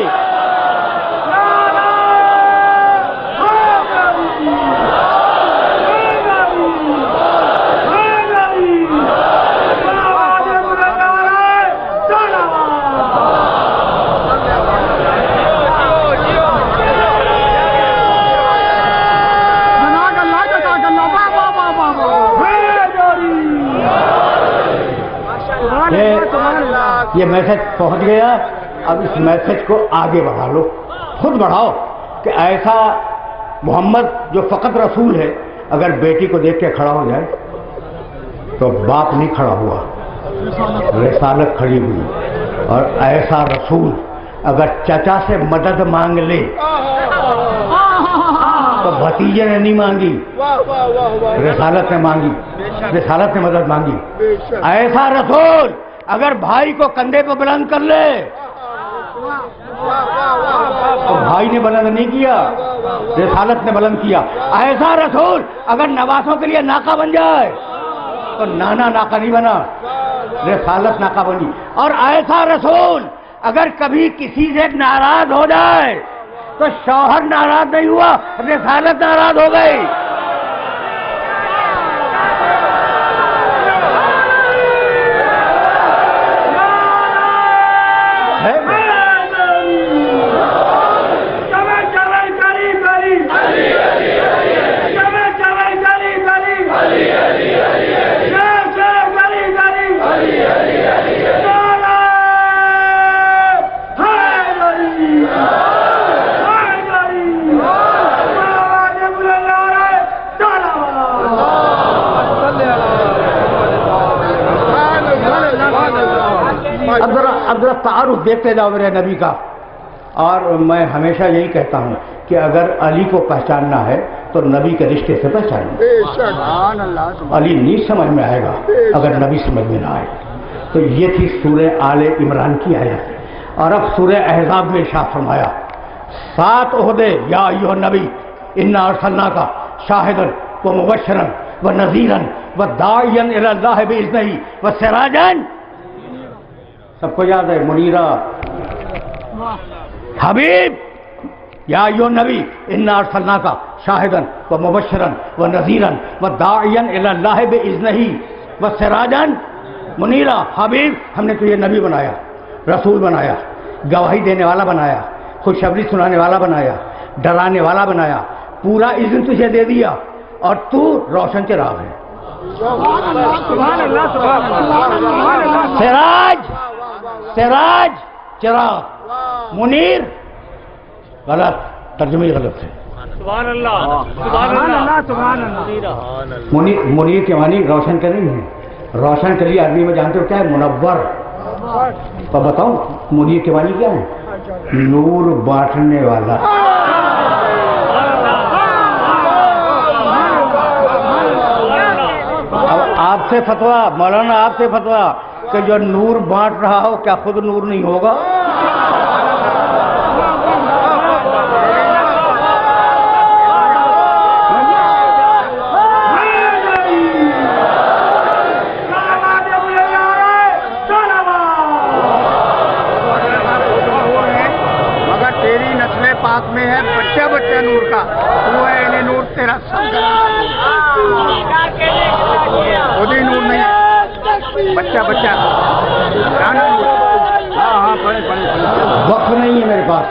S4: یہ میسج پہنچ گیا، اب اس میسج کو آگے بڑھا لو، خود بڑھاؤ کہ ایسا محمد جو فقط رسول ہے اگر بیٹی کو دیکھ کے کھڑا ہو جائے تو باپ نہیں کھڑا ہوا، رسالت کھڑی ہوئی. اور ایسا رسول اگر چچا سے مدد مانگ لے تو بھتیجے نے نہیں مانگی، رسالت نے مانگی، رسالت نے مدد مانگی. ایسا رسول اگر بھائی کو کندھے پہ بلند کر لے تو بھائی نے بلند نہیں کیا، رسالت نے بلند کیا. ایسا رسول اگر نواسوں کے لیے ناکہ بن جائے تو نانا ناکہ نہیں بنا، رسالت ناکہ بنی. اور ایسا رسول اگر کبھی کسی سے ناراض ہو جائے تو شوہر ناراض نہیں ہوا، رسالت ناراض ہو گئی. اب ذرا تعارف دیکھتے جاؤ میرے نبی کا. اور میں ہمیشہ یہی کہتا ہوں کہ اگر علی کو پہچاننا ہے تو نبی کے رشتے سے پہچاننا. علی نہیں سمجھ میں آئے گا اگر نبی سمجھ میں نہ آئے. تو یہ تھی سورہ آل عمران کی آیت. اور اب سورہ احزاب میں ارشاد فرمایا سات عہدے یا ایھا النبی انا ارسلناک شاہدا و مبشرا و نذیرا و داعیا الی اللہ باذنہ و سراجا. سب کو یاد ہے منیرہ. حبیب یا ایھا النبی انا ارسلناک شاہدا و مبشرا و نذیرا و داعیا الی اللہ باذنہ و سراجا منیرہ. حبیب ہم نے تجھے نبی بنایا، رسول بنایا، گواہی دینے والا بنایا، خوشخبری سنانے والا بنایا، ڈرانے والا بنایا، پورا اذن تجھے دے دیا اور تو روشن چراغ ہے. سراج سراج چراغ. منیر غلط، ترجمے غلط ہے.
S3: سبحان اللہ سبحان اللہ سبحان اللہ.
S4: منیر منیر کے معنی روشن کے نہیں ہے. روشن کے لیے عربی میں جانتے ہو کیا ہے؟ منور. تو بتاؤں منیر کے معنی کیا ہے؟ نور بانٹنے والا. اب آپ سے فتویٰ مولانا، آپ سے فتویٰ کہ جو نور بانٹ رہا ہو کیا خود نور نہیں ہوگا؟ پاک میں ہے بچہ بچہ نور کا، وہ ہے انہیں نور تیرا سب خودی نور نہیں، بچہ بچہ وقت نہیں ہے میرے پاس.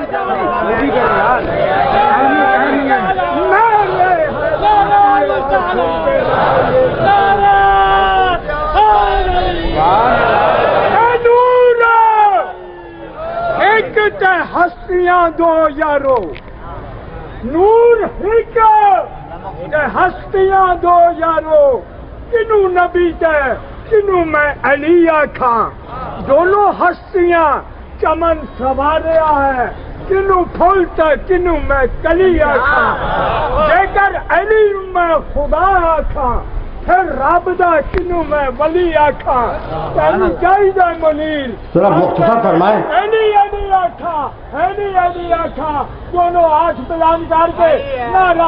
S3: ہستیاں دو یارو نور ہستیاں دو یارو کنو نبی تے کنوں میں علی آکھاں دونوں ہستیاں چمن سواریا ہے کنوں پھولتا کنوں میں کلی آکھاں جے کر علی میں خدا آکھاں پھر رب دا کنوں میں ولی آکھاں تینوں چاہیے منیر
S4: ذرا مختصر فرمائیں
S3: علی علی آکھاں علی علی آکھاں دونوں ہاتھ بلند کر کے نعرہ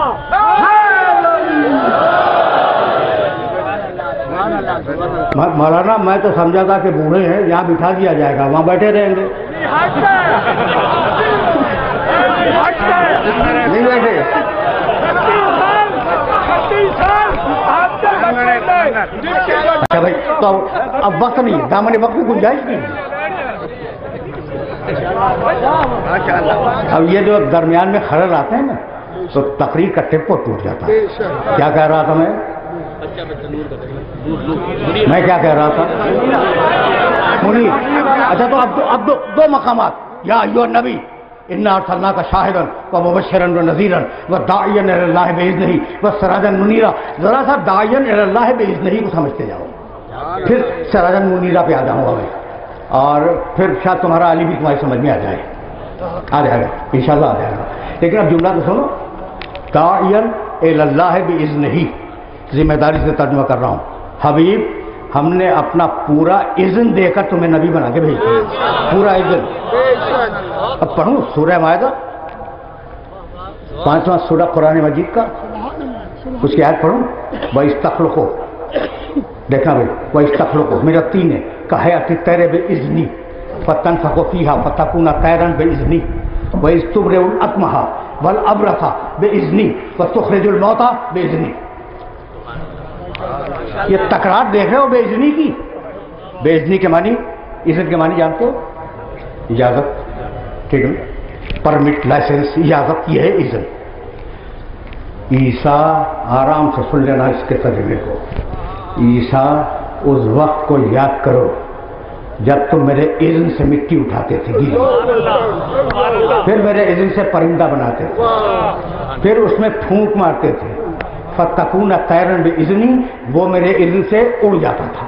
S4: مولانا میں تو سمجھا تھا کہ بوڑھے ہیں یہاں بٹھا دیا جائے گا وہاں بیٹھے رہیں گے نہیں بیٹھے اچھا بھائی تو اب وقت نہیں دامن وقت میں گنجائش نہیں اب یہ جو درمیان میں خلل آتے ہیں نا تو تقریر کا ٹیمپو ٹوٹ جاتا ہے کیا کہہ رہا تھا میں میں کیا کہہ رہا تھا منیر اچھا تو اب دو اب دو, دو مقامات یا ایھا نبی انا ارسلناک شاہدا ومبشرا ونذیرا وداعیا الی اللہ باذنہ وسراجا منیرا ذرا سا داعیا الی اللہ باذنہ کو سمجھتے جاؤ پھر سراجا منیرا پہ آ جاؤں گا میں اور پھر شاید تمہارا علی بھی تمہاری سمجھ میں آ جائے آ جائے گا انشاءاللہ آ جائے گا لیکن اب جملہ تو سنو داعیا الی اللہ باذنہ ذمہ داری سے ترجمہ کر رہا ہوں حبیب ہم نے اپنا پورا اذن دے کر تمہیں نبی بنا کے بھیجا پورا اذن اب پڑھوں سورہ مائدہ پانچواں سورہ قرآن مجید کا اس کی آیت پڑھوں وَإِسْتَخْلُقُ دیکھنا بھائی وَإِسْتَخْلُقُ میرا تین ہے كَحَيَاةِ الطَّيْرِ بِإِذْنِي فَتَنْفَخُ فِيهَا فَتَكُونَ طَيْرًا بِإِذْنِي وَإِذْ تُبْرِئُ الْأَكْمَحَ وَالْأَبْرَصَ بِإِذْنِي وَتُخْرِجُ الْمَوْتَى بِإِذْنِي یہ تکرار دیکھ رہے ہو بے اذنی کی بے اذنی کے معنی اذن کے معنی جانتے ہو اجازت ٹھیک ہے پرمٹ لائسنس اجازت یہ ہے اذن عیسیٰ آرام سے سن لینا اس کے ترجمے کو عیسیٰ اس وقت کو یاد کرو جب تم میرے اذن سے مٹی اٹھاتے تھے گیلی پھر میرے اذن سے پرندہ بناتے تھے پھر اس میں پھونک مارتے تھے فتکون طیرا باذنی وہ میرے اذن سے اڑ جاتا تھا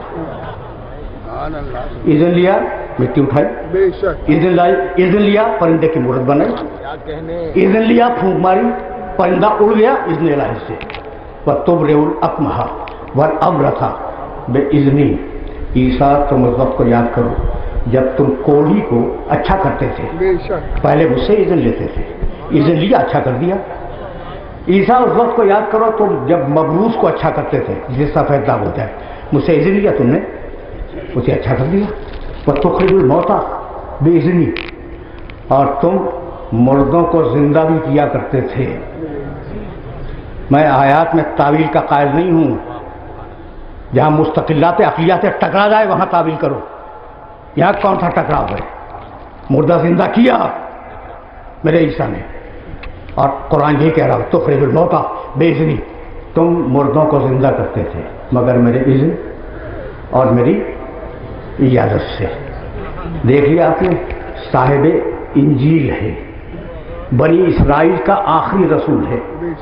S4: اذن لیا مٹی اٹھائی اذن لائی اذن لیا پرندے کی مورت بنائی اذن لیا پھونک ماری پرندہ اڑ گیا اذن الہی سے وتبرئ الاکمح والابرص باذنی عیسیٰ تم اس وقت کو یاد کرو جب تم کوڑھی کو اچھا کرتے تھے پہلے مجھ سے اذن لیتے تھے اذن لیا اچھا کر دیا عیسیٰ اس وقت کو یاد کرو تم جب مبعوث کو اچھا کرتے تھے جس کا فیصلہ ہوتا ہے مجھ سے اذن لیا تم نے اسے اچھا کر دیا وَتُخْرِجُ الْمَوْتَى بِإِذْنِي اور تم مردوں کو زندہ بھی کیا کرتے تھے میں آیات میں تعویل کا قائل نہیں ہوں جہاں مستقلات عقلیات ٹکرا جائے وہاں تعویل کرو یہاں کون سا ٹکراؤ ہے مردہ زندہ کیا میرے عیسیٰ نے اور قرآن یہی کہہ رہا تخرج الموتى بإذنی تم مردوں کو زندہ کرتے تھے مگر میرے اذن اور میری اجازت سے دیکھ لیا آپ نے صاحب انجیل ہے بنی اسرائیل کا آخری رسول ہے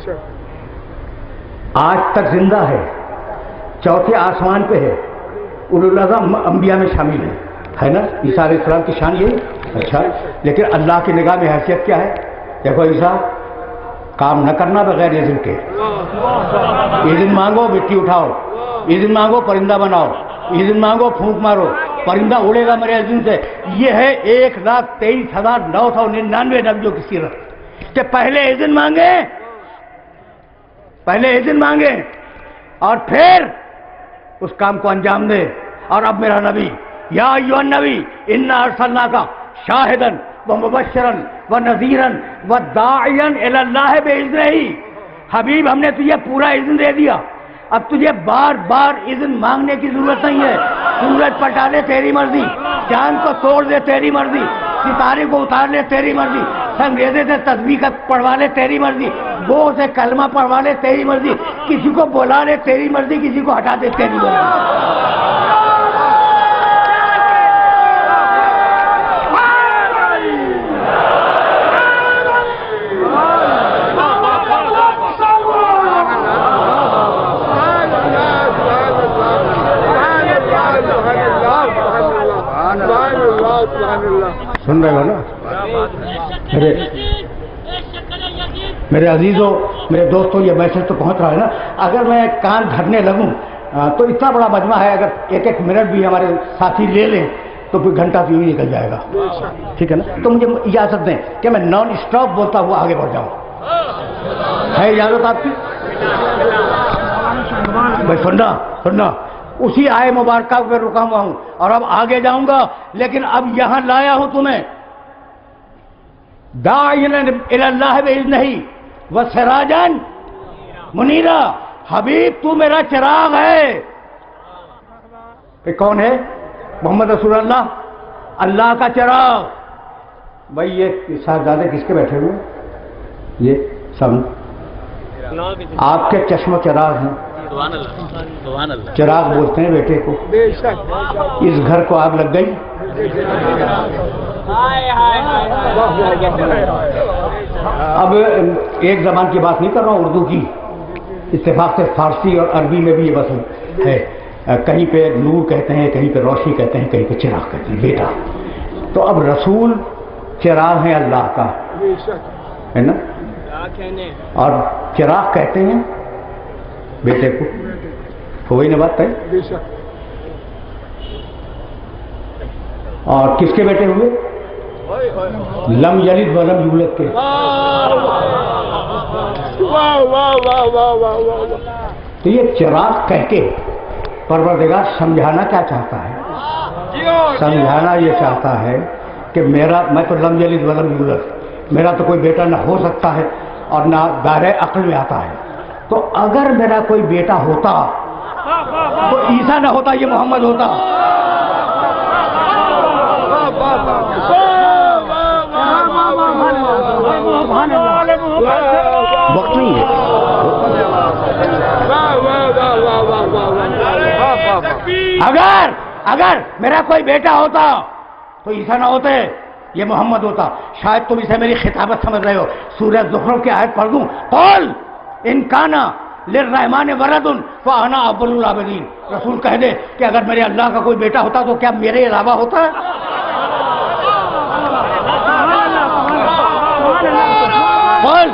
S4: آج تک زندہ ہے چوتھے آسمان پہ ہے اولو العزم انبیاء میں شامل ہے ہے نا عیسیٰ علیہ السلام کی شان یہی اچھا لیکن اللہ کی نگاہ میں حیثیت کیا ہے دیکھو عیسیٰ کام نہ کرنا بغیر اذن کے اذن مانگو مٹی اٹھاؤ اذن مانگو پرندہ بناؤ اذن مانگو پھونک مارو پرندہ اڑے گا میرے اذن سے یہ ہے ایک لاکھ تیئیس ہزار نو سو ننانوے نبیوں کی سیرت کہ پہلے اذن مانگے پہلے اذن مانگے اور پھر اس کام کو انجام دے اور اب میرا نبی یا ایھا النبی انا ارسلناک شاہدا ومبشرا ونذیرا وداعیا الی اللہ باذنہ حبیب ہم نے تجھے پورا اذن دے دیا اب تجھے بار بار اذن مانگنے کی ضرورت نہیں ہے سورج پلٹا لے تیری مرضی چاند کو توڑ دے تیری مرضی ستارے کو اتار لے تیری مرضی سنگریزے سے تسبیح پڑھوا لے تیری مرضی گو سے کلمہ پڑھوا لے تیری مرضی کسی کو بلا لے تیری مرضی کسی کو ہٹا دے تیری مرضی سن رہے ہو نا میرے میرے عزیزوں، میرے دوستوں، یہ میسج تو پہنچ رہا ہے نا. اگر میں کان دھرنے لگوں تو اتنا بڑا مجمع ہے، اگر ایک ایک منٹ بھی ہمارے ساتھی لے لیں تو پھر گھنٹہ تو یوں نکل جائے گا. ٹھیک ہے نا؟ تو مجھے اجازت دیں کہ میں نان اسٹاپ بولتا ہوا آگے بڑھ جاؤں. ہے اجازت آپ کی؟ بھائی سننا سننا اسی آئے مبارکہ پہ رکا ہوا ہوں اور اب آگے جاؤں گا، لیکن اب یہاں لایا ہوں تمہیں داعیًا الی اللہ بإذنہ وسراجا منیرا. حبیب تو میرا چراغ ہے. کہ کون ہے؟ محمد رسول اللہ، اللہ کا چراغ. بھائی یہ صاحبزادے کس کے بیٹھے ہوئے؟ یہ سب آپ کے چشم و چراغ ہیں. چراغ بولتے ہیں بیٹے کو. اس گھر کو آگ لگ گئی. اب ایک زبان کی بات نہیں کر رہا ہوں، اردو کی. اتفاق سے فارسی اور عربی میں بھی یہ بس ہے. کہیں پہ نور کہتے ہیں، کہیں پہ روشنی کہتے ہیں، کہیں پہ چراغ کہتے ہیں. بیٹا تو اب رسول چراغ ہے اللہ کا، ہے نا؟ اور چراغ کہتے ہیں بیٹے کو. ہوئی نا بات ہے؟ اور کس کے بیٹے ہوئے؟ لم یلد ولم یولد کے. تو یہ چراغ کہہ کے پروردگار سمجھانا کیا چاہتا ہے؟ سمجھانا یہ چاہتا ہے کہ میرا میں تو لم یلد ولم یولد، میرا تو کوئی بیٹا نہ ہو سکتا ہے اور نہ دائرۂ عقل میں آتا ہے. تو اگر میرا کوئی بیٹا ہوتا تو عیسیٰ نہ ہوتا، یہ محمد ہوتا. وقت نہیں ہے. اگر اگر میرا کوئی بیٹا ہوتا تو عیسیٰ نہ ہوتے، یہ محمد ہوتا. شاید تم اسے میری خطابت سمجھ رہے ہو. سورہ زخرف کی آیت پڑھ دوں؟ قل ان کان للرحمن ولد فانا اول العابدین. رسول کہہ دے کہ اگر میرے اللہ کا کوئی بیٹا ہوتا تو کیا میرے علاوہ ہوتا؟ قل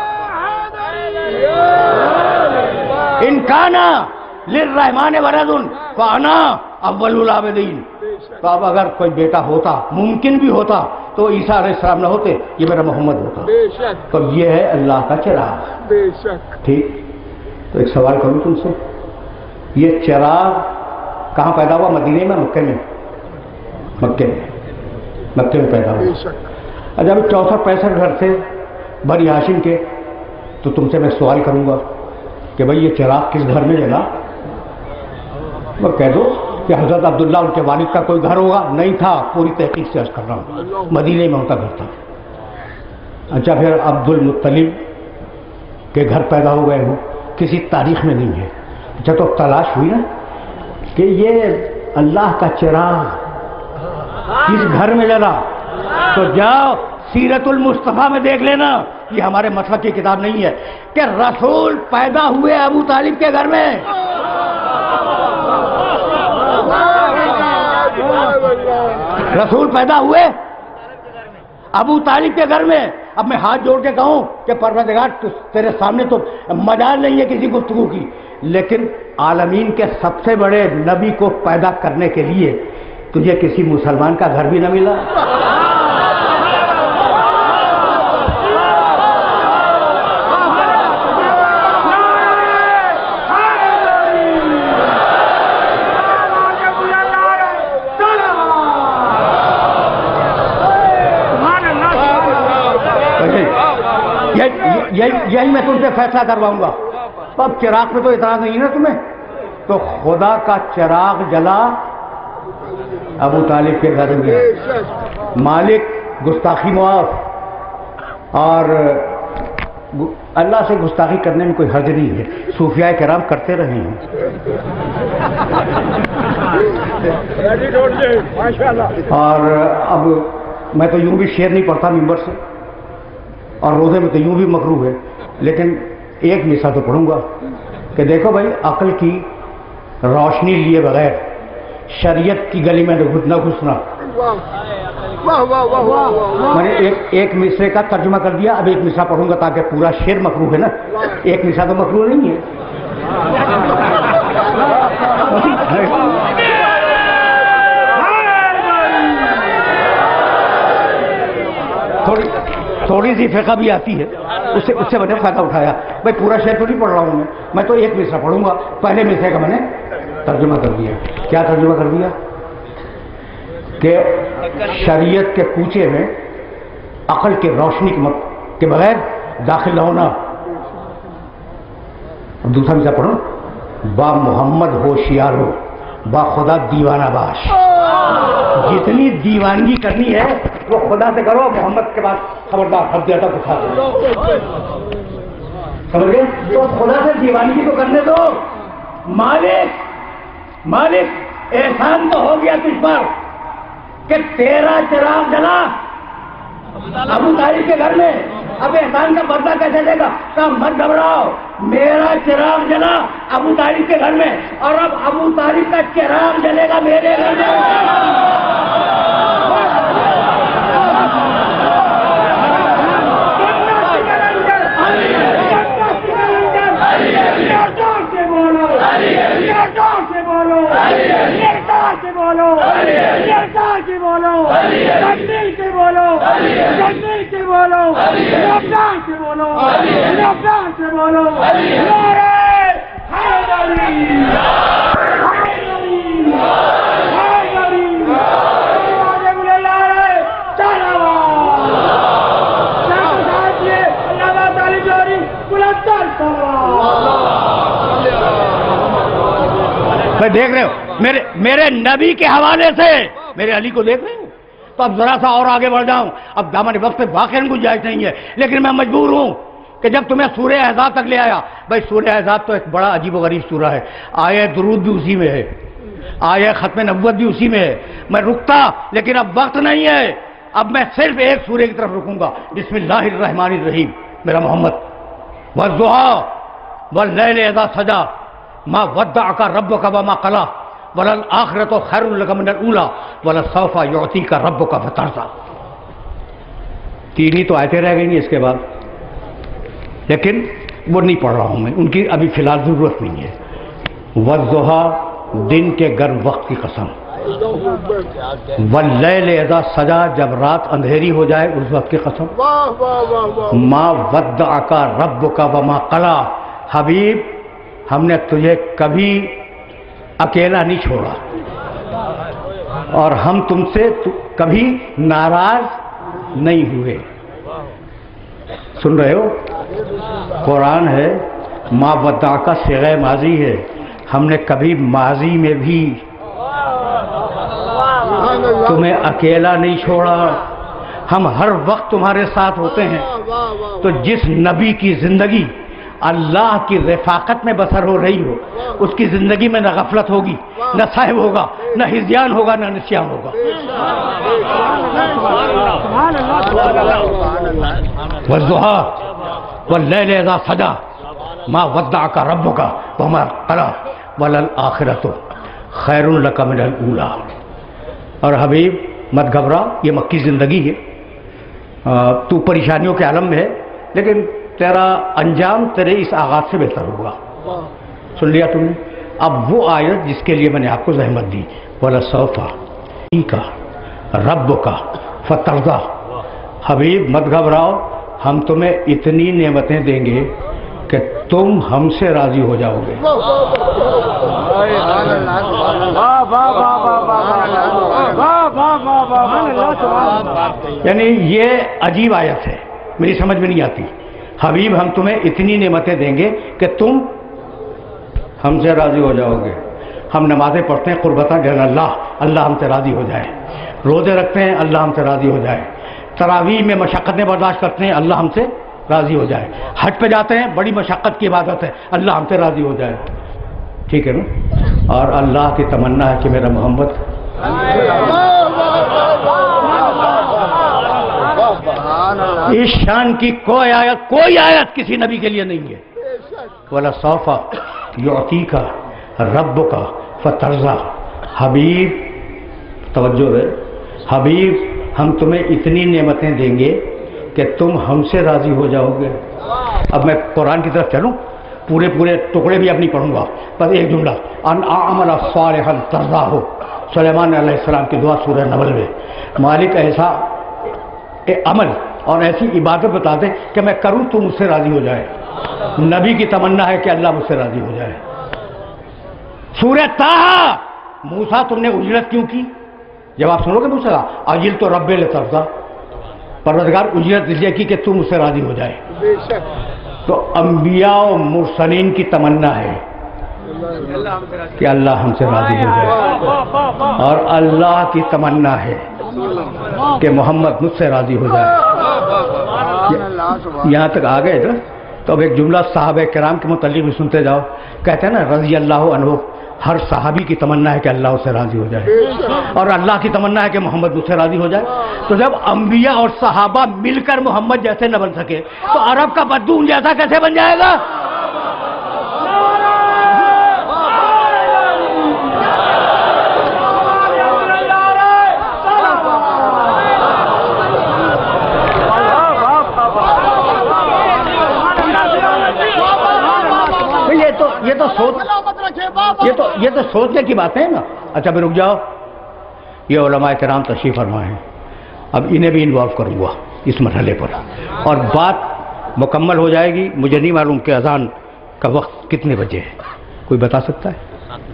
S4: ان کان للرحمن ولد فانا اول العابدین. تو اب اگر کوئی بیٹا ہوتا، ممکن بھی ہوتا، تو عیسیٰ علیہ السلام نہ ہوتے، یہ میرا محمد ہوتا. تو یہ ہے اللہ کا چراغ. ٹھیک. تو ایک سوال کروں تم سے، یہ چراغ کہاں پیدا ہوا؟ مدینے میں، مکے میں؟ مکے میں مکے میں پیدا ہوا. جب چونسٹھ پینسٹھ گھر تھے بنی ہاشم کے، تو تم سے میں سوال کروں گا کہ بھئی یہ چراغ کس گھر میں جلا؟ وہ کہہ دو کہ حضرت عبداللہ ان کے والد کا کوئی گھر ہوگا. نہیں تھا. پوری تحقیق سے عرض کر رہا ہوں، مدینے میں ان کا گھر تھا. اچھا پھر عبد المطلب کے گھر پیدا ہو گئے ہوں، کسی تاریخ میں نہیں ہے. اچھا تو تلاش ہوئی نا کہ یہ اللہ کا چراغ کس گھر میں جلا. تو جاؤ سیرت المصطفیٰ میں دیکھ لینا. یہ ہمارے مسلک کی کتاب نہیں ہے کہ رسول پیدا ہوئے ابو طالب کے گھر میں. رسول پیدا ہوئے ابو طالب کے گھر میں. اب میں ہاتھ جوڑ کے کہوں کہ پروردگار تیرے سامنے تو مجال نہیں ہے کسی گفتگو کی، لیکن عالمین کے سب سے بڑے نبی کو پیدا کرنے کے لیے تجھے کسی مسلمان کا گھر بھی نہ ملا؟ یہی میں تم سے فیصلہ کرواؤں گا. تو اب چراغ پہ تو اعتراض نہیں ہے نا تمہیں؟ تو خدا کا چراغ جلا ابو طالب کے گھر میں. مالک گستاخی معاف، اور اللہ سے گستاخی کرنے میں کوئی حرج نہیں ہے. صوفیاء کرام کرتے رہے ہیں. اور اب میں تو یوں بھی شعر نہیں پڑھتا ممبر سے، اور روزے میں تو یوں بھی مکروہ ہے، لیکن ایک مثال تو پڑھوں گا کہ دیکھو بھائی، عقل کی روشنی لیے بغیر شریعت کی گلی میں نہ گھسنا. میں نے ایک ایک مصرے کا ترجمہ کر دیا، اب ایک مصرع پڑھوں گا تاکہ پورا شعر مکروہ ہے نا، ایک مصرع تو مکروہ نہیں ہے۔ تھوڑی تھوڑی سی فقہ بھی آتی ہے، اس سے اس سے میں نے فائدہ اٹھایا۔ بھائی پورا شعر تو نہیں پڑھ رہا ہوں میں میں تو ایک مصرع پڑھوں گا، پہلے مصرے کا میں نے ترجمہ کر دیا۔ کیا ترجمہ کر دیا؟ کہ شریعت کے کوچے میں عقل کی روشنی کے بغیر داخل نہ ہونا۔ اور دوسرا مصرع پڑھو، با محمد ہوشیار ہو، با خدا دیوانہ باش۔ جتنی دیوانگی کرنی ہے وہ خدا سے کرو، محمد کے بعد خبردار حد زیادہ اٹھا دو، سمجھ گئے؟ تو خدا سے دیوانگی تو کرنے دو۔ مالک مالک احسان تو ہو گیا تجھ پر کہ تیرا چراغ جلا ابو طالب کے گھر میں، اب احسان کا بدلہ کیسے دے گا؟ کہا مت گھبراؤ، میرا چراغ جلا ابو طالب کے گھر میں، اور اب ابو طالب کا چراغ جلے گا میرے گھر میں۔ میں دیکھ رہے ہو میرے میرے نبی کے حوالے سے میرے علی کو دیکھ رہے ہو، تو اب ذرا سا اور آگے بڑھ جاؤں، اب دامن وقت سے واقعی گنجائش نہیں ہے، لیکن میں مجبور ہوں کہ جب تمہیں سورہ احزاب تک لے آیا۔ بھائی سورہ احزاب تو ایک بڑا عجیب و غریب سورہ ہے، آیہ درود بھی اسی میں ہے، آیہ ختم نبوت بھی اسی میں ہے۔ میں رکتا لیکن اب وقت نہیں ہے، اب میں صرف ایک سورہ کی طرف رکوں گا۔ بسم اللہ الرحمن الرحیم، میرا محمد۔ والضحیٰ واللیل اذا سجا ما ودعک ربک وما قلی وللآخرۃ خیر لک من الاولی ولسوف یعطیک ربک فترضی۔ تین ہی تو آیتیں رہ گئی اس کے بعد، لیکن وہ نہیں پڑھ رہا ہوں میں، ان کی ابھی فی الحال ضرورت نہیں ہے۔ والضحیٰ دن کے گرم وقت کی قسم، واللیل اذا سجا جب رات اندھیری ہو جائے اس وقت کی قسم، ما ودعک ربک وما قلی، حبیب ہم نے تجھے کبھی اکیلا نہیں چھوڑا اور ہم تم سے کبھی ناراض نہیں ہوئے۔ سن رہے ہو؟ قرآن ہے، ما ودعک صیغہ ماضی ہے، ہم نے کبھی ماضی میں بھی تمہیں اکیلا نہیں چھوڑا، ہم ہر وقت تمہارے ساتھ ہوتے ہیں۔ تو جس نبی کی زندگی اللہ کی رفاقت میں بسر ہو رہی ہو، اس کی زندگی میں نہ غفلت ہوگی، نہ صاحب ہوگا، نہ ہذیان ہوگا، نہ نسیان ہوگا۔ والضحیٰ واللیل اذا سجا ما ودعک ربک وما قلی وللآخرۃ خیر لک من الاولی۔ اور حبیب مت گھبرا، یہ مکی زندگی ہے، تو پریشانیوں کے عالم میں ہے، لیکن تیرا انجام تیرے اس آغاز سے بہتر ہوگا۔ سن لیا تم نے؟ اب وہ آیت جس کے لیے میں نے آپ کو زحمت دی، وَلَسَوْفَ يُعْطِيكَ رَبُّكَ فَتَرْضَىٰ۔ حبیب مت گھبراؤ، ہم تمہیں اتنی نعمتیں دیں گے کہ تم ہم سے راضی ہو جاؤ گے۔ یعنی یہ عجیب آیت ہے، میری سمجھ میں نہیں آتی۔ حبیب ہم تمہیں اتنی نعمتیں دیں گے کہ تم ہم سے راضی ہو جاؤ گے۔ ہم نمازیں پڑھتے ہیں قربتاً اللہ اللہ ہم سے راضی ہو جائے، روزے رکھتے ہیں اللہ ہم سے راضی ہو جائے، تراویح میں مشقتیں برداشت کرتے ہیں اللہ ہم سے راضی ہو جائے، حج پہ جاتے ہیں بڑی مشقت کی عبادت ہے اللہ ہم سے راضی ہو جائے، ٹھیک ہے نا؟ اور اللہ کی تمنا ہے کہ میرا محمد اس شان کی کوئی آیت کوئی آیت کسی نبی کے لیے نہیں ہے۔ وَلَسَوْفَ يُعْطِيكَ رَبُّكَ فَتَرْضَىٰ۔ حبیب توجہ ہے، حبیب ہم تمہیں اتنی نعمتیں دیں گے کہ تم ہم سے راضی ہو جاؤ گے. اب میں قرآن کی طرف چلوں, پورے پورے ٹکڑے بھی اب نہیں پڑھوں گا, بس ایک جملہ, ان اعمل صالحا ترضاہ, سلیمان علیہ السلام کی دعا سورہ نمل میں. مالک ایسا عمل اور ایسی عبادت بتا دے کہ میں کروں تو مجھ سے راضی ہو جائے. نبی کی تمنا ہے کہ اللہ مجھ سے راضی ہو جائے. سورہ طٰہٰ, موسیٰ تم نے اجرت کیوں کی؟ جب آپ سنو گے موسیٰ اجل تو رب لترضیٰ, پروردگار اجرت اس لیے کی کہ تم مجھ سے راضی ہو جائے. تو انبیاء و مرسلین کی تمنا ہے کہ اللہ ہم سے راضی ہو جائے, اور اللہ کی تمنا ہے کہ محمد مجھ سے راضی ہو جائے. یہاں تک آ گئے نا, تو اب ایک جملہ صحابہ کرام کے متعلق بھی سنتے جاؤ. کہتے ہیں نا رضی اللہ عنہ, ہر صحابی کی تمنا ہے کہ اللہ اس سے راضی ہو جائے, اور اللہ کی تمنا ہے کہ محمد مجھ سے راضی ہو جائے. تو جب انبیاء اور صحابہ مل کر محمد جیسے نہ بن سکے تو عرب کا بدون جیسا کیسے بن جائے گا؟ یہ تو سوچ یہ تو یہ تو سوچنے کی بات ہے نا. اچھا میں رک جاؤ, یہ علماء کرام تشریف فرما ہیں, اب انہیں بھی انوالو کروں گا اس مرحلے پر, اور بات مکمل ہو جائے گی. مجھے نہیں معلوم کہ اذان کا وقت کتنے بجے ہے, کوئی بتا سکتا ہے؟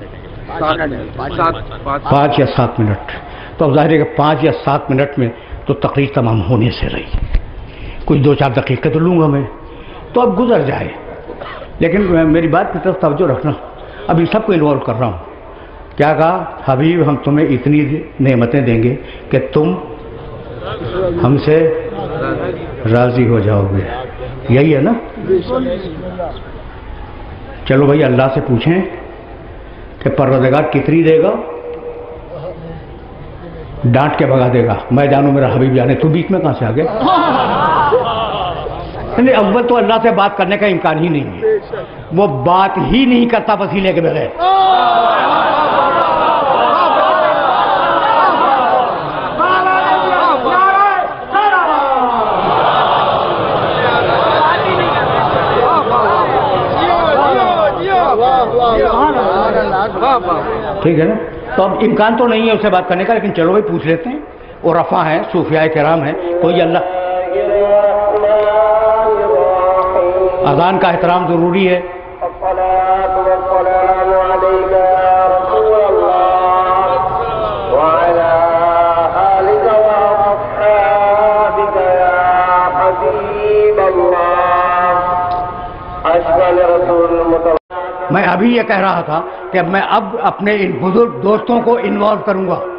S4: پانچ یا سات منٹ. تو اب ظاہر ہے کہ پانچ یا سات منٹ میں تو تقریر تمام ہونے سے رہی, کچھ دو چار دقیقے تو لوں گا میں, تو اب گزر جائے. لیکن میری بات کی طرف توجہ رکھنا, اب ان سب کو انوالو کر رہا ہوں. کیا کہا؟ حبیب ہم تمہیں اتنی نعمتیں دیں گے کہ تم ہم سے راضی ہو جاؤ گے. یہی ہے نا؟ چلو بھائی اللہ سے پوچھیں کہ پروردگار کتنی دے گا؟ ڈانٹ کے بھگا دے گا, میں جانوں میرا حبیب جانے, تو بیچ میں کہاں سے آ گیا؟ نہیں, اول تو اللہ سے بات کرنے کا امکان ہی نہیں ہے, وہ بات ہی نہیں کرتا وسیلے کے بغیر. ٹھیک ہے نا؟ تو اب امکان تو نہیں ہے اسے بات کرنے کا, لیکن چلو بھائی پوچھ لیتے ہیں. اور رفع ہیں, صوفیاء کرام ہیں, کوئی اللہ اذان کا احترام ضروری ہے. میں ابھی یہ کہہ رہا تھا کہ میں اب اپنے ان بزرگ دوستوں کو انوالو کروں گا.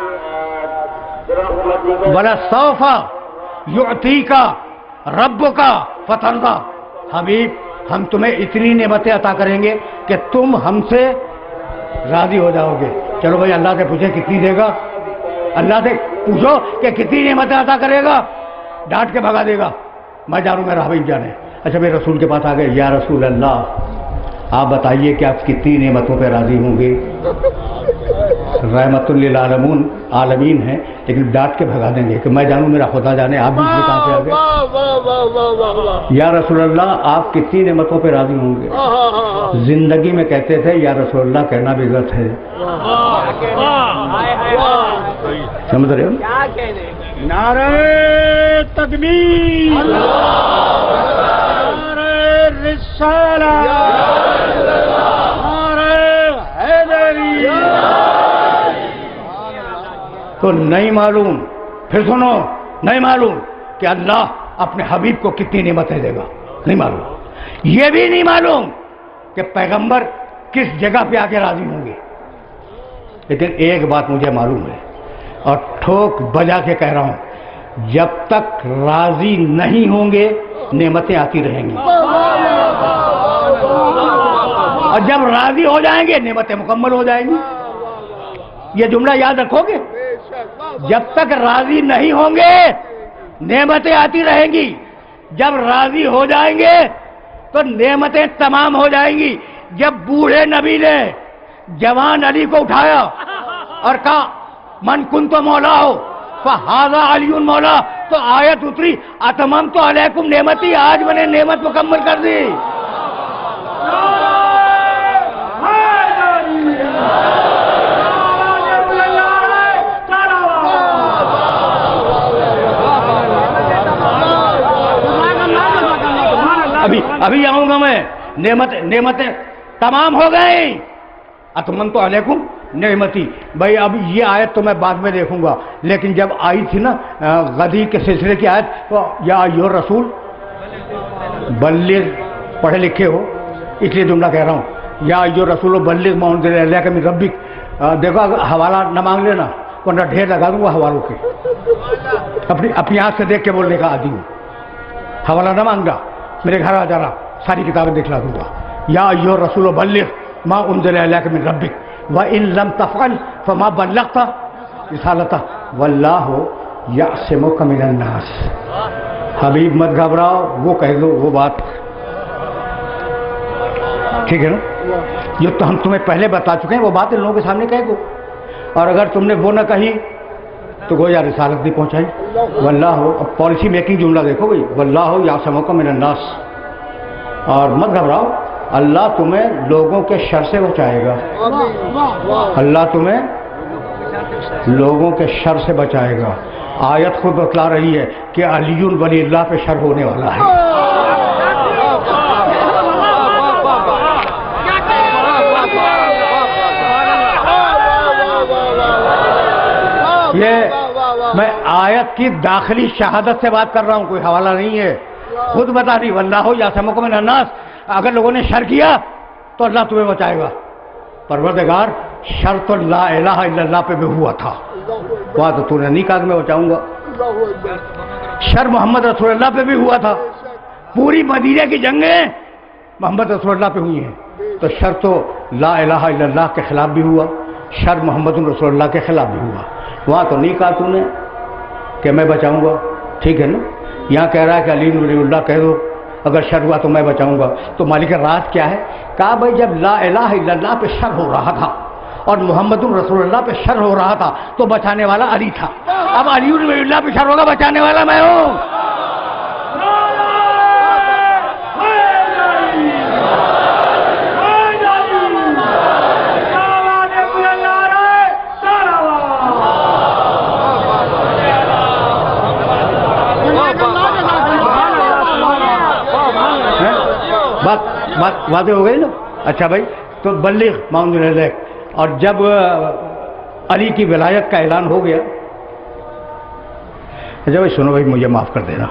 S4: وَلَسَوْفَ يُعْطِيكَ رَبُّكَ فَتَرْضَىٰ, حبیب ہم تمہیں اتنی نعمتیں عطا کریں گے کہ تم ہم سے راضی ہو جاؤ گے. چلو بھائی اللہ سے پوچھیں کتنی دے گا, اللہ سے پوچھو کہ کتنی نعمتیں عطا کرے گا, ڈانٹ کے بھگا دے گا, میں جانوں میرا حبیب جانے. اچھا میرے رسول کے پاس آ گئے, یا رسول اللہ آپ بتائیے کہ آپ کتنی نعمتوں پہ راضی ہوں گے؟ رحمت للعالمین عالمین ہیں, لیکن ڈانٹ کے بھگا دیں گے کہ میں جانوں میرا خدا جانے, آپ بھی کہاں سے آ گئے؟ یا رسول اللہ آپ کتنی نعمتوں پہ راضی ہوں گے؟ زندگی میں کہتے تھے یا رسول اللہ, کہنا بھی غلط ہے. سمجھ رہے ہو؟
S3: نعرہ تکبیر, نعرہ رسالہ, نعرہ حیدری.
S4: تو نہیں معلوم, پھر سنو, نہیں معلوم کہ اللہ اپنے حبیب کو کتنی نعمتیں دے گا, نہیں معلوم. یہ بھی نہیں معلوم کہ پیغمبر کس جگہ پہ آ کے راضی ہوں گے. لیکن ایک بات مجھے معلوم ہے, اور ٹھوک بجا کے کہہ رہا ہوں, جب تک راضی نہیں ہوں گے نعمتیں آتی رہیں گی, اور جب راضی ہو جائیں گے نعمتیں مکمل ہو جائیں گی. یہ جملہ یاد رکھو گے, جب تک راضی نہیں ہوں گے نعمتیں آتی رہیں گی, جب راضی ہو جائیں گے تو نعمتیں تمام ہو جائیں گی. جب بوڑھے نبی نے جوان علی کو اٹھایا اور کہا من کن تو مولا ہو فہذا علی مولا، تو آیت اتری اتممت علیکم نعمتی، آج میں نے نعمت مکمل کر دی۔ ابھی ابھی آؤں گا میں، نعمت نعمتیں تمام ہو گئی، اتممت علیکم نعمتی۔ بھائی اب یہ آیت تو میں بعد میں دیکھوں گا، لیکن جب آئی تھی نا غدیر کے سلسلے کی آیت، تو یا ایھا رسول بلغ، پڑھے لکھے ہو اس لیے جملہ کہہ رہا ہوں، یا ایھا رسول بلغ ما انزل الیک من ربک۔ دیکھو حوالہ نہ مانگ لینا ورنہ ڈھیر لگا دوں گا حوالوں کے، اپنی اپنی آنکھ سے دیکھ کے بولنے کا عادی ہوں، حوالہ نہ مانگا، میرے گھر آ جانا، ساری کتابیں دکھلا دوں گا۔ یا ایھا رسول بلغ ما انزل الیک من ربک وَإِن لَمْ تَفْعَلْ فَمَا بَلَّغْتَ رسالتہ وَاللَّهُ يَعْصِمُكَ مِنَ النَّاسِ۔ حبیب مت گھبراؤ، وہ کہہ دو وہ بات، ٹھیک ہے نا؟ جو تو ہم تمہیں پہلے بتا چکے ہیں وہ بات ان لوگوں کے سامنے کہہ دو، اور اگر تم نے وہ نہ کہی تو گویا رسالت نہیں پہنچائی۔ واللہ، اب پالیسی میکنگ جملہ دیکھو بھائی، واللہ یعصمک من الناس، اور مت گھبراؤ، اللہ تمہیں لوگوں کے شر سے بچائے گا، اللہ تمہیں لوگوں کے شر سے بچائے گا۔ آیت خود بتلا رہی ہے کہ علی ولی اللہ پہ شر ہونے والا ہے۔ یہ میں آیت کی داخلی شہادت سے بات کر رہا ہوں، کوئی حوالہ نہیں ہے، خود بتا رہی واللہ یعصمک من الناس۔ اگر لوگوں نے شر کیا تو اللہ تمہیں بچائے گا۔ پروردگار، شر تو لا الہ الا اللہ پہ بھی ہوا تھا، وہاں تو تو نے نہیں کہا کہ میں بچاؤں گا، شر محمد رسول اللہ پہ بھی ہوا تھا، پوری مدینہ کی جنگیں محمد رسول اللہ پہ ہوئی ہیں، تو شر تو لا الہ الا اللہ کے خلاف بھی ہوا، شر محمد رسول اللہ کے خلاف بھی ہوا، وہاں تو نہیں کہا تو نے کہ میں بچاؤں گا، ٹھیک ہے نا؟ یہاں کہہ رہا ہے کہ علی ولی اللہ کہہ دو، اگر شر ہوا تو میں بچاؤں گا۔ تو مالک راز کیا ہے؟ کہا بھائی جب لا الہ الا اللہ پہ شر ہو رہا تھا اور محمد رسول اللہ پہ شر ہو رہا تھا تو بچانے والا علی تھا، اب علی ولی اللہ پہ شر ہوگا، بچانے والا میں ہوں۔ بات بات واضح ہو گئی نا؟ اچھا بھائی، تو بلغ ما انزل الیک، اور جب علی کی ولایت کا اعلان ہو گیا، اچھا بھائی سنو بھائی، مجھے معاف کر دینا،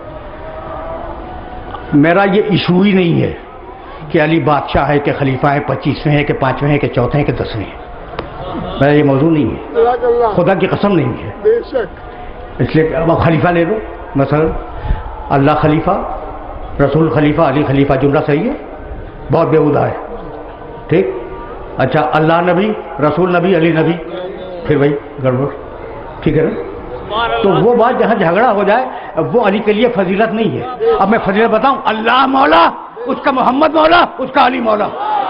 S4: میرا یہ ایشو ہی نہیں ہے کہ علی بادشاہ ہے کہ خلیفہ ہے، پچیسویں ہے کہ پانچویں ہے کہ چوتھے ہیں کہ دسویں ہیں، میرا یہ موضوع نہیں ہے، خدا کی قسم نہیں ہے، اس لیے اب خلیفہ لے لو، مثلا اللہ خلیفہ، رسول خلیفہ، علی خلیفہ، جملہ صحیح ہے؟ بہت بےہودہ ہے، ٹھیک؟ اچھا اللہ نبی، رسول نبی، علی نبی، پھر بھائی گڑبڑ، ٹھیک ہے نا؟ تو وہ بات جہاں جھگڑا ہو جائے وہ علی کے لیے فضیلت نہیں ہے۔ اب میں فضیلت بتاؤں، اللہ مولا، اس کا محمد مولا، اس کا علی مولا۔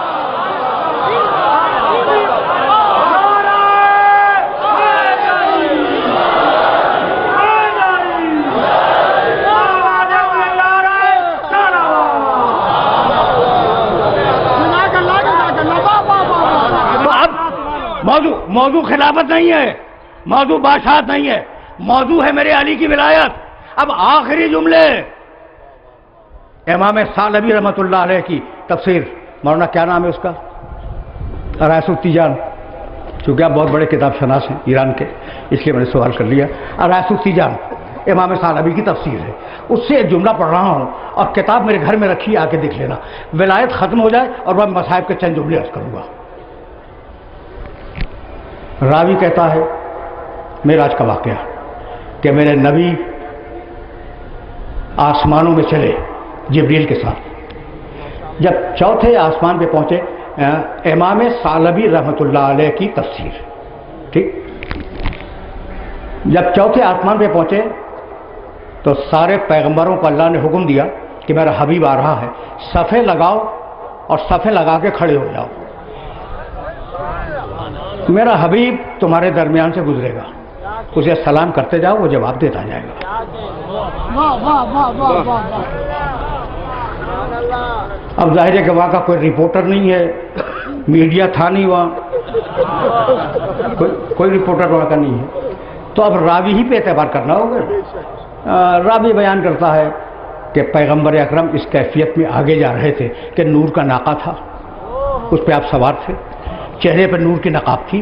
S4: موضوع موضوع خلافت نہیں ہے، موضوع بادشاہت نہیں ہے، موضوع ہے میرے علی کی ولایت۔ اب آخری جملے امام ثعلبی رحمۃ اللہ علیہ کی تفسیر، مولانا کیا نام ہے اس کا؟ رائس التیجان، چونکہ آپ بہت بڑے کتاب شناس ہیں ایران کے، اس لیے میں نے سوال کر لیا۔ رائس التیجان امام ثعلبی کی تفسیر ہے، اس سے ایک جملہ پڑھ رہا ہوں، اور کتاب میرے گھر میں رکھی، آ کے دیکھ لینا، ولایت ختم ہو جائے اور میں مصائب کے چند جملے عرض کروں گا۔ راوی کہتا ہے معراج کا واقعہ کہ میرے نبی آسمانوں میں چلے جبریل کے ساتھ، جب چوتھے آسمان پہ پہنچے، امام ثعلبی رحمۃ اللہ علیہ کی تفسیر، ٹھیک؟ جب چوتھے آسمان پہ پہنچے تو سارے پیغمبروں کو اللہ نے حکم دیا کہ میرا حبیب آ رہا ہے، صفے لگاؤ اور صفے لگا کے کھڑے ہو جاؤ، میرا حبیب تمہارے درمیان سے گزرے گا۔ اسے سلام کرتے جاؤ، وہ جواب دیتا جائے گا۔ اب ظاہر ہے کہ وہاں کا کوئی رپورٹر نہیں ہے، میڈیا تھا نہیں وہاں، کوئی کوئی رپورٹر وہاں کا نہیں ہے، تو اب راوی ہی پہ اعتبار کرنا ہوگا۔ راوی بیان کرتا ہے کہ پیغمبر اکرم اس کیفیت میں آگے جا رہے تھے کہ نور کا ناقہ تھا، اس پہ آپ سوار تھے، چہرے پہ نور کی نقاب تھی،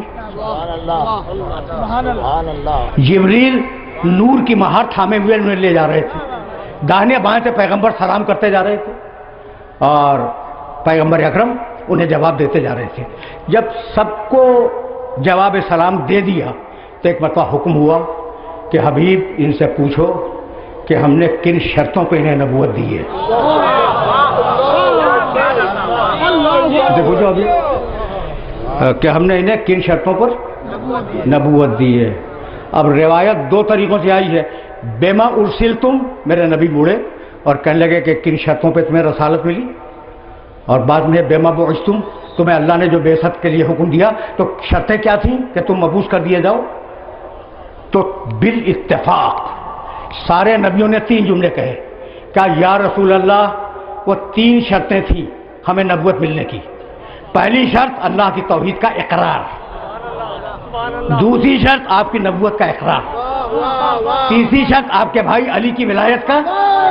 S4: جبریل نور کی مہار تھامے ہوئے انہیں لے جا رہے تھے، داہنے بائیں سے پیغمبر سلام کرتے جا رہے تھے اور پیغمبر اکرم انہیں جواب دیتے جا رہے تھے۔ جب سب کو جواب سلام دے دیا تو ایک مرتبہ حکم ہوا کہ حبیب ان سے پوچھو کہ ہم نے کن شرطوں پہ انہیں نبوت دی ہے۔ پوچھو ابھی کہ ہم نے انہیں کن شرطوں پر نبوت دی ہے۔ اب روایت دو طریقوں سے آئی ہے، بیما ارسل تم، میرے نبی بوڑھے اور کہنے لگے کہ کن شرطوں پہ تمہیں رسالت ملی، اور بعد میں بیما بعثتم، تمہیں اللہ نے جو بعثت کے لیے حکم دیا تو شرطیں کیا تھیں کہ تم مبعوث کر دیے جاؤ۔ تو بالاتفاق سارے نبیوں نے تین جملے کہے، کہا یا رسول اللہ وہ تین شرطیں تھیں ہمیں نبوت ملنے کی۔ پہلی شرط اللہ کی توحید کا اقرار، دوسری شرط آپ کی نبوت کا اقرار، تیسری شرط آپ کے بھائی علی کی ولایت کا۔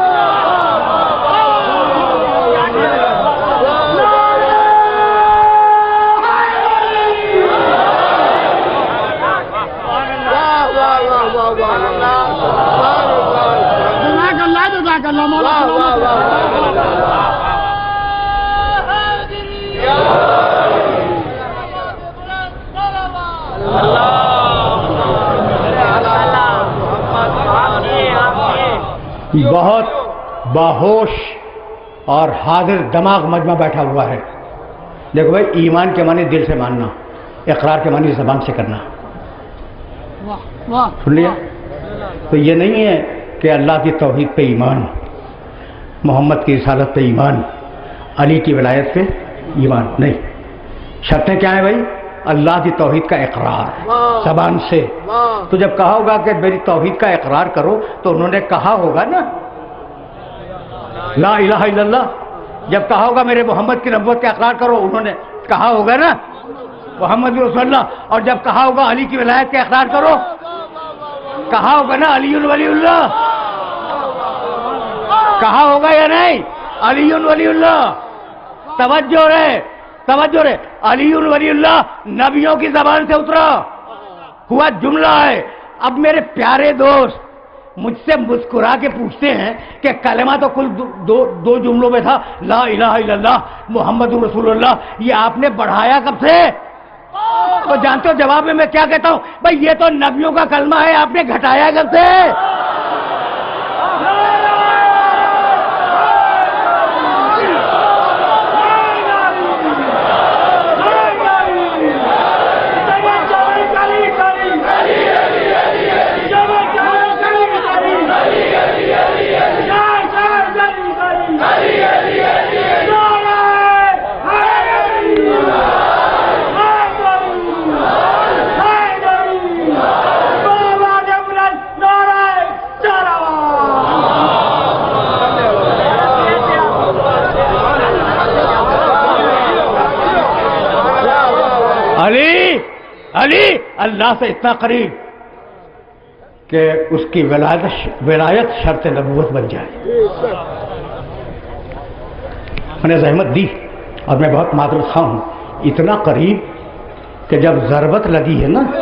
S4: بہت باہوش اور حاضر دماغ مجمع بیٹھا ہوا ہے۔ دیکھو بھائی، ایمان کے معنی دل سے ماننا، اقرار کے معنی زبان سے کرنا، سن لیا؟ تو یہ نہیں ہے کہ اللہ کی توحید پہ ایمان، محمد کی رسالت پہ ایمان، علی کی ولایت پہ ایمان نہیں۔ شرطیں کیا ہیں بھائی؟ اللہ کی توحید کا اقرار زبان سے۔ تو جب کہا ہوگا کہ میری توحید کا اقرار کرو تو انہوں نے کہا ہوگا نا لا الہ الا اللہ، جب کہا ہوگا میرے محمد کی نبوت کا اقرار کرو انہوں نے کہا ہوگا نا محمد رسول اللہ، اور جب کہا ہوگا علی کی ولایت کا اقرار کرو کہا ہوگا نا علی ولی اللہ، کہا ہوگا یا نہیں؟ علی ولی اللہ، توجہ رہے توجہ رہے علی ولی اللہ نبیوں کی زبان سے اترا ہوا جملہ ہے۔ اب میرے پیارے دوست مجھ سے مسکرا کے پوچھتے ہیں کہ کلمہ تو کل دو, دو جملوں میں تھا، لا الہ الا اللہ محمد رسول اللہ، یہ آپ نے بڑھایا کب سے؟ تو جانتے ہو جواب میں میں کیا کہتا ہوں؟ بھائی یہ تو نبیوں کا کلمہ ہے، آپ نے گھٹایا کب سے؟ علی علی اللہ سے اتنا قریب کہ اس کی ولایت ولایت شرط نبوت بن جائے۔ میں نے زحمت دی اور میں بہت معذرت خواہ ہوں، اتنا قریب کہ جب ضربت لگی ہے نا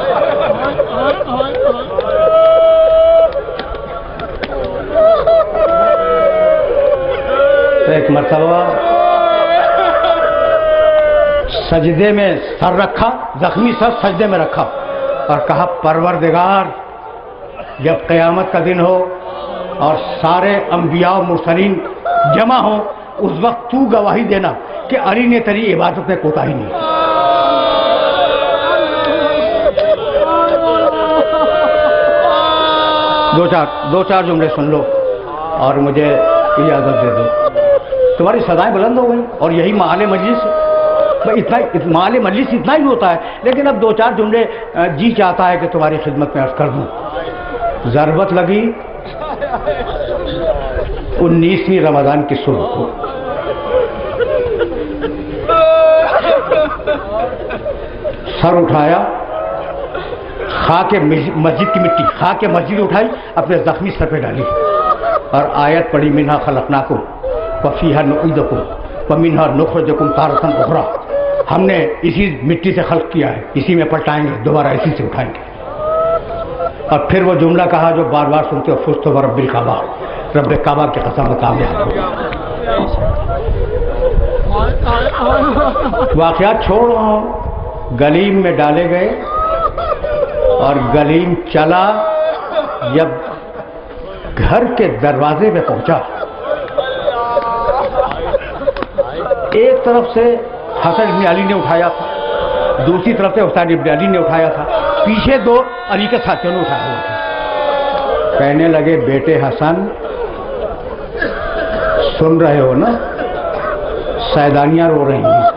S4: تو ایک مرتبہ سجدے میں سر رکھا، زخمی سر سجدے میں رکھا اور کہا پروردگار جب قیامت کا دن ہو اور سارے انبیاء و مرسلین جمع ہوں اس وقت تو گواہی دینا کہ علی نے تیری عبادت میں کوتاہی نہیں۔ دو چار دو چار جملے سن لو اور مجھے اجازت دے دو۔ تمہاری سدائیں بلند ہو گئی اور یہی محل مجلس اتنا مال مجلس اتنا ہی ہوتا ہے، لیکن اب دو چار جملے جی چاہتا ہے کہ تمہاری خدمت میں عرض کر دوں۔ ضربت لگی انیسویں رمضان کی صبح کو، سر اٹھایا، خاک مسجد کی مٹی، خاک مسجد اٹھائی، اپنے زخمی سر پہ ڈالی اور آیت پڑھی منہا خلقناکم وفیہا نعیدکم ومنہا نخرجکم تارۃ اخری۔ ہم نے اسی مٹی سے خلق کیا ہے، اسی میں پلٹائیں گے، دوبارہ اسی سے اٹھائیں گے۔ اور پھر وہ جملہ کہا جو بار بار سنتے ہو، فزت برب الکعبہ، رب کعبہ کی قسم کامیاب ہو۔ واقعات چھوڑو، گلیم میں ڈالے گئے اور گلیم چلا، جب گھر کے دروازے پہ پہنچا، ایک طرف سے حسن ابن علی نے اٹھایا تھا، دوسری طرف سے حسین ابن علی نے اٹھایا تھا، پیچھے دو علی کے ساتھیوں نے اٹھایا ہوا تھا۔ کہنے لگے بیٹے حسن، سن رہے ہو نا، سیدانیاں رو رہی ہیں۔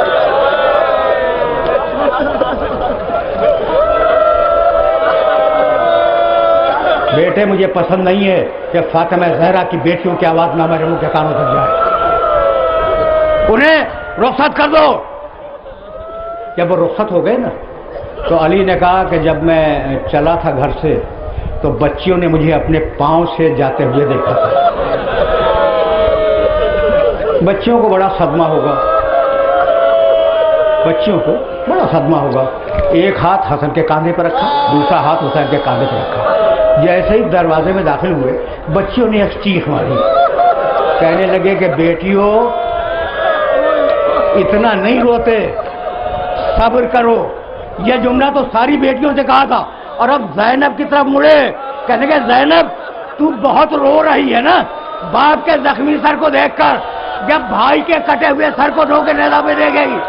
S4: بیٹے مجھے پسند نہیں ہے کہ فاطمہ زہرا کی بیٹیوں کی آواز نہ میرے منہ کے کانوں تک جائے، انہیں رخصت کر دو۔ جب وہ رخصت ہو گئے نا تو علی نے کہا کہ جب میں چلا تھا گھر سے تو بچیوں نے مجھے اپنے پاؤں سے جاتے ہوئے دیکھا تھا۔ بچیوں کو بڑا صدمہ ہوگا، بچیوں کو بڑا صدمہ ہوگا۔ ایک ہاتھ حسن کے کاندھے پر رکھا، دوسرا ہاتھ حسین کے کاندھے پر رکھا۔ جیسے ہی دروازے میں داخل ہوئے، بچیوں نے ایک چیخ ماری، کہنے لگے کہ بیٹیوں اتنا نہیں روتے، صبر کرو۔ یہ جملہ تو ساری بیٹیوں سے کہا تھا، اور اب زینب کی طرف مڑے، کہنے لگے زینب تو بہت رو رہی ہے نا باپ کے زخمی سر کو دیکھ کر، جب بھائی کے کٹے ہوئے سر کو دھو کے نیزہ پہ دے گئی۔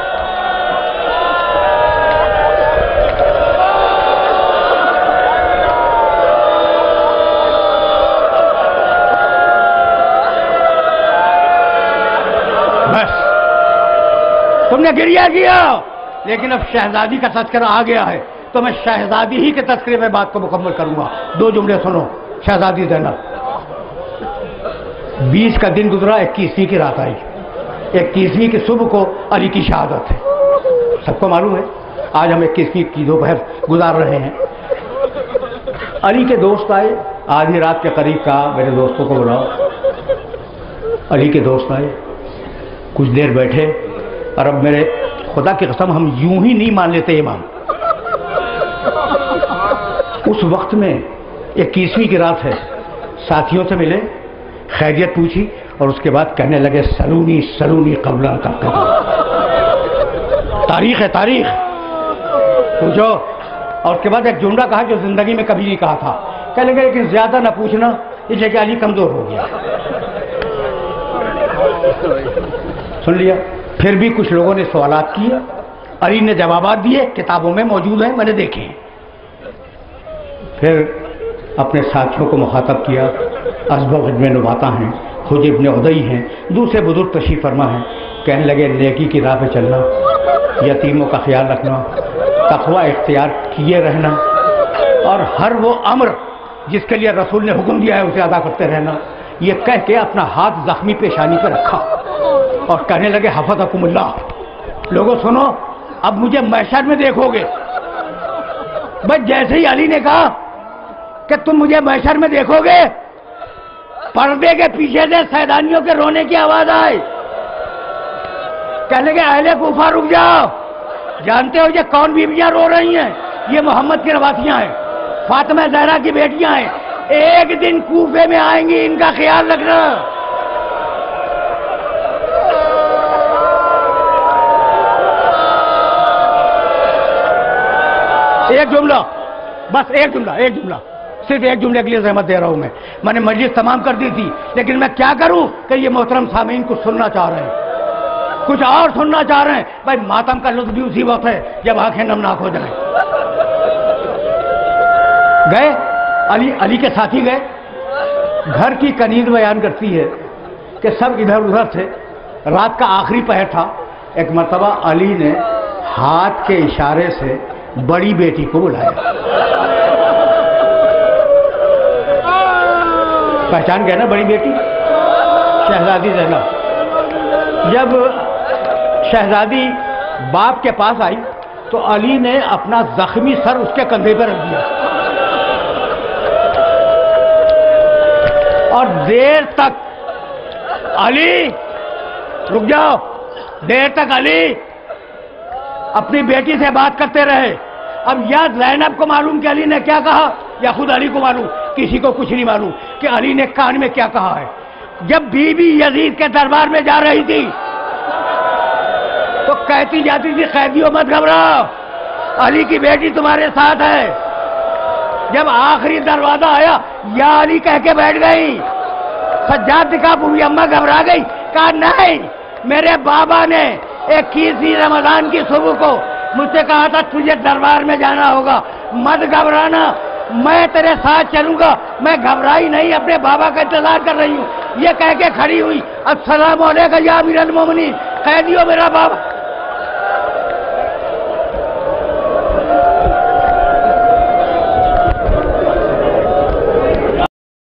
S4: بس تم نے گریہ کیا، لیکن اب شہزادی کا تذکرہ آ گیا ہے تو میں شہزادی ہی کے تذکرے میں بات کو مکمل کروں گا۔ دو جملے سنو۔ شہزادی زینب، بیس کا دن گزرا، اکیسویں کی رات آئی، اکیسویں کی صبح کو علی کی شہادت ہے۔ سب کو معلوم ہے آج ہم اکیسویں کی دوپہر گزار رہے ہیں۔ علی کے دوست آئے، آدھی رات کے قریب کہا میرے دوستوں کو بلاؤ۔ علی کے دوست آئے، کچھ دیر بیٹھے، اور اب میرے خدا کی قسم ہم یوں ہی نہیں مان لیتے امام۔ اس وقت میں اکیسویں کی رات ہے، ساتھیوں سے ملے، خیریت پوچھی، اور اس کے بعد کہنے لگے سلونی سلونی قبل ان تقتلوا۔ تاریخ ہے، تاریخ پوچھو۔ اور اس کے بعد ایک جملہ کہا جو زندگی میں کبھی نہیں کہا تھا، کہنے لگے لیکن زیادہ نہ پوچھنا، اس لیے کہ علی کمزور ہو گیا۔ سن لیا۔ پھر بھی کچھ لوگوں نے سوالات کیے، علی نے جوابات دیے، کتابوں میں موجود ہیں، میں نے دیکھے ہیں۔ پھر اپنے ساتھیوں کو مخاطب کیا، اسبغ ابن نباتہ ہیں، حجر ابن عدی ہیں، دوسرے بزرگ تشریف فرما ہیں، کہنے لگے نیکی کی راہ پہ چلنا، یتیموں کا خیال رکھنا، تقوی اختیار کیے رہنا، اور ہر وہ امر جس کے لیے رسول نے حکم دیا ہے اسے ادا کرتے رہنا۔ یہ کہہ کے اپنا ہاتھ زخمی پیشانی پہ رکھا اور کہنے لگے حفظکم اللہ۔ لوگوں سنو، اب مجھے محشر میں دیکھو گے۔ بس جیسے ہی علی نے کہا کہ تم مجھے محشر میں دیکھو گے، پردے کے پیچھے سے سیدانیوں کے رونے کی آواز آئی، کہنے لگے اہل کوفہ رک جاؤ، جانتے ہو یہ کون بیویاں رو رہی ہیں؟ یہ محمد کی نواسیاں ہیں، فاطمہ زہرا کی بیٹیاں ہیں، ایک دن کوفے میں آئیں گی، ان کا خیال رکھنا۔ ایک جملہ، بس ایک جملہ، ایک جملہ، صرف ایک جملے کے لیے زحمت دے رہا ہوں میں۔ میں نے مجلس تمام کر دی تھی، لیکن میں کیا کروں کہ یہ محترم سامعین کچھ سننا چاہ رہے ہیں، کچھ اور سننا چاہ رہے ہیں۔ بھائی ماتم کا لطف بھی اسی وقت ہے جب آنکھیں نمناک ہو جائیں۔ گئے علی علی کے ساتھی گئے، گھر کی کنیز بیان کرتی ہے کہ سب ادھر ادھر تھے، رات کا آخری پہر تھا، ایک مرتبہ علی نے ہاتھ کے اشارے سے بڑی بیٹی کو بلایا. پہچان گئے نا بڑی بیٹی شہزادی زینب. جب شہزادی باپ کے پاس آئی تو علی نے اپنا زخمی سر اس کے کندھے پر رکھ دیا اور دیر تک علی رک جاؤ دیر تک علی اپنی بیٹی سے بات کرتے رہے. اب یا زینب کو معلوم کہ علی نے کیا کہا یا خود علی کو معلوم, کسی کو کچھ نہیں معلوم کہ علی نے کان میں کیا کہا ہے. جب بی بی یزید کے دربار میں جا رہی تھی تو کہتی جاتی تھی قیدیوں مت گھبراؤ, علی کی بیٹی تمہارے ساتھ ہے. جب آخری دروازہ آیا یا علی کہہ کے بیٹھ گئی. سجاد دکھا پوری اماں گھبرا گئی, کہا نہیں, میرے بابا نے اکیسویں رمضان کی صبح کو مجھ سے کہا تھا تجھے دربار میں جانا ہوگا, مت گھبرانا, میں تیرے ساتھ چلوں گا. میں گھبرائی نہیں, اپنے بابا کا انتظار کر رہی ہوں. یہ کہہ کے کھڑی ہوئی, السلام علیکم یا امیر المومنین, قیدیوں میرا بابا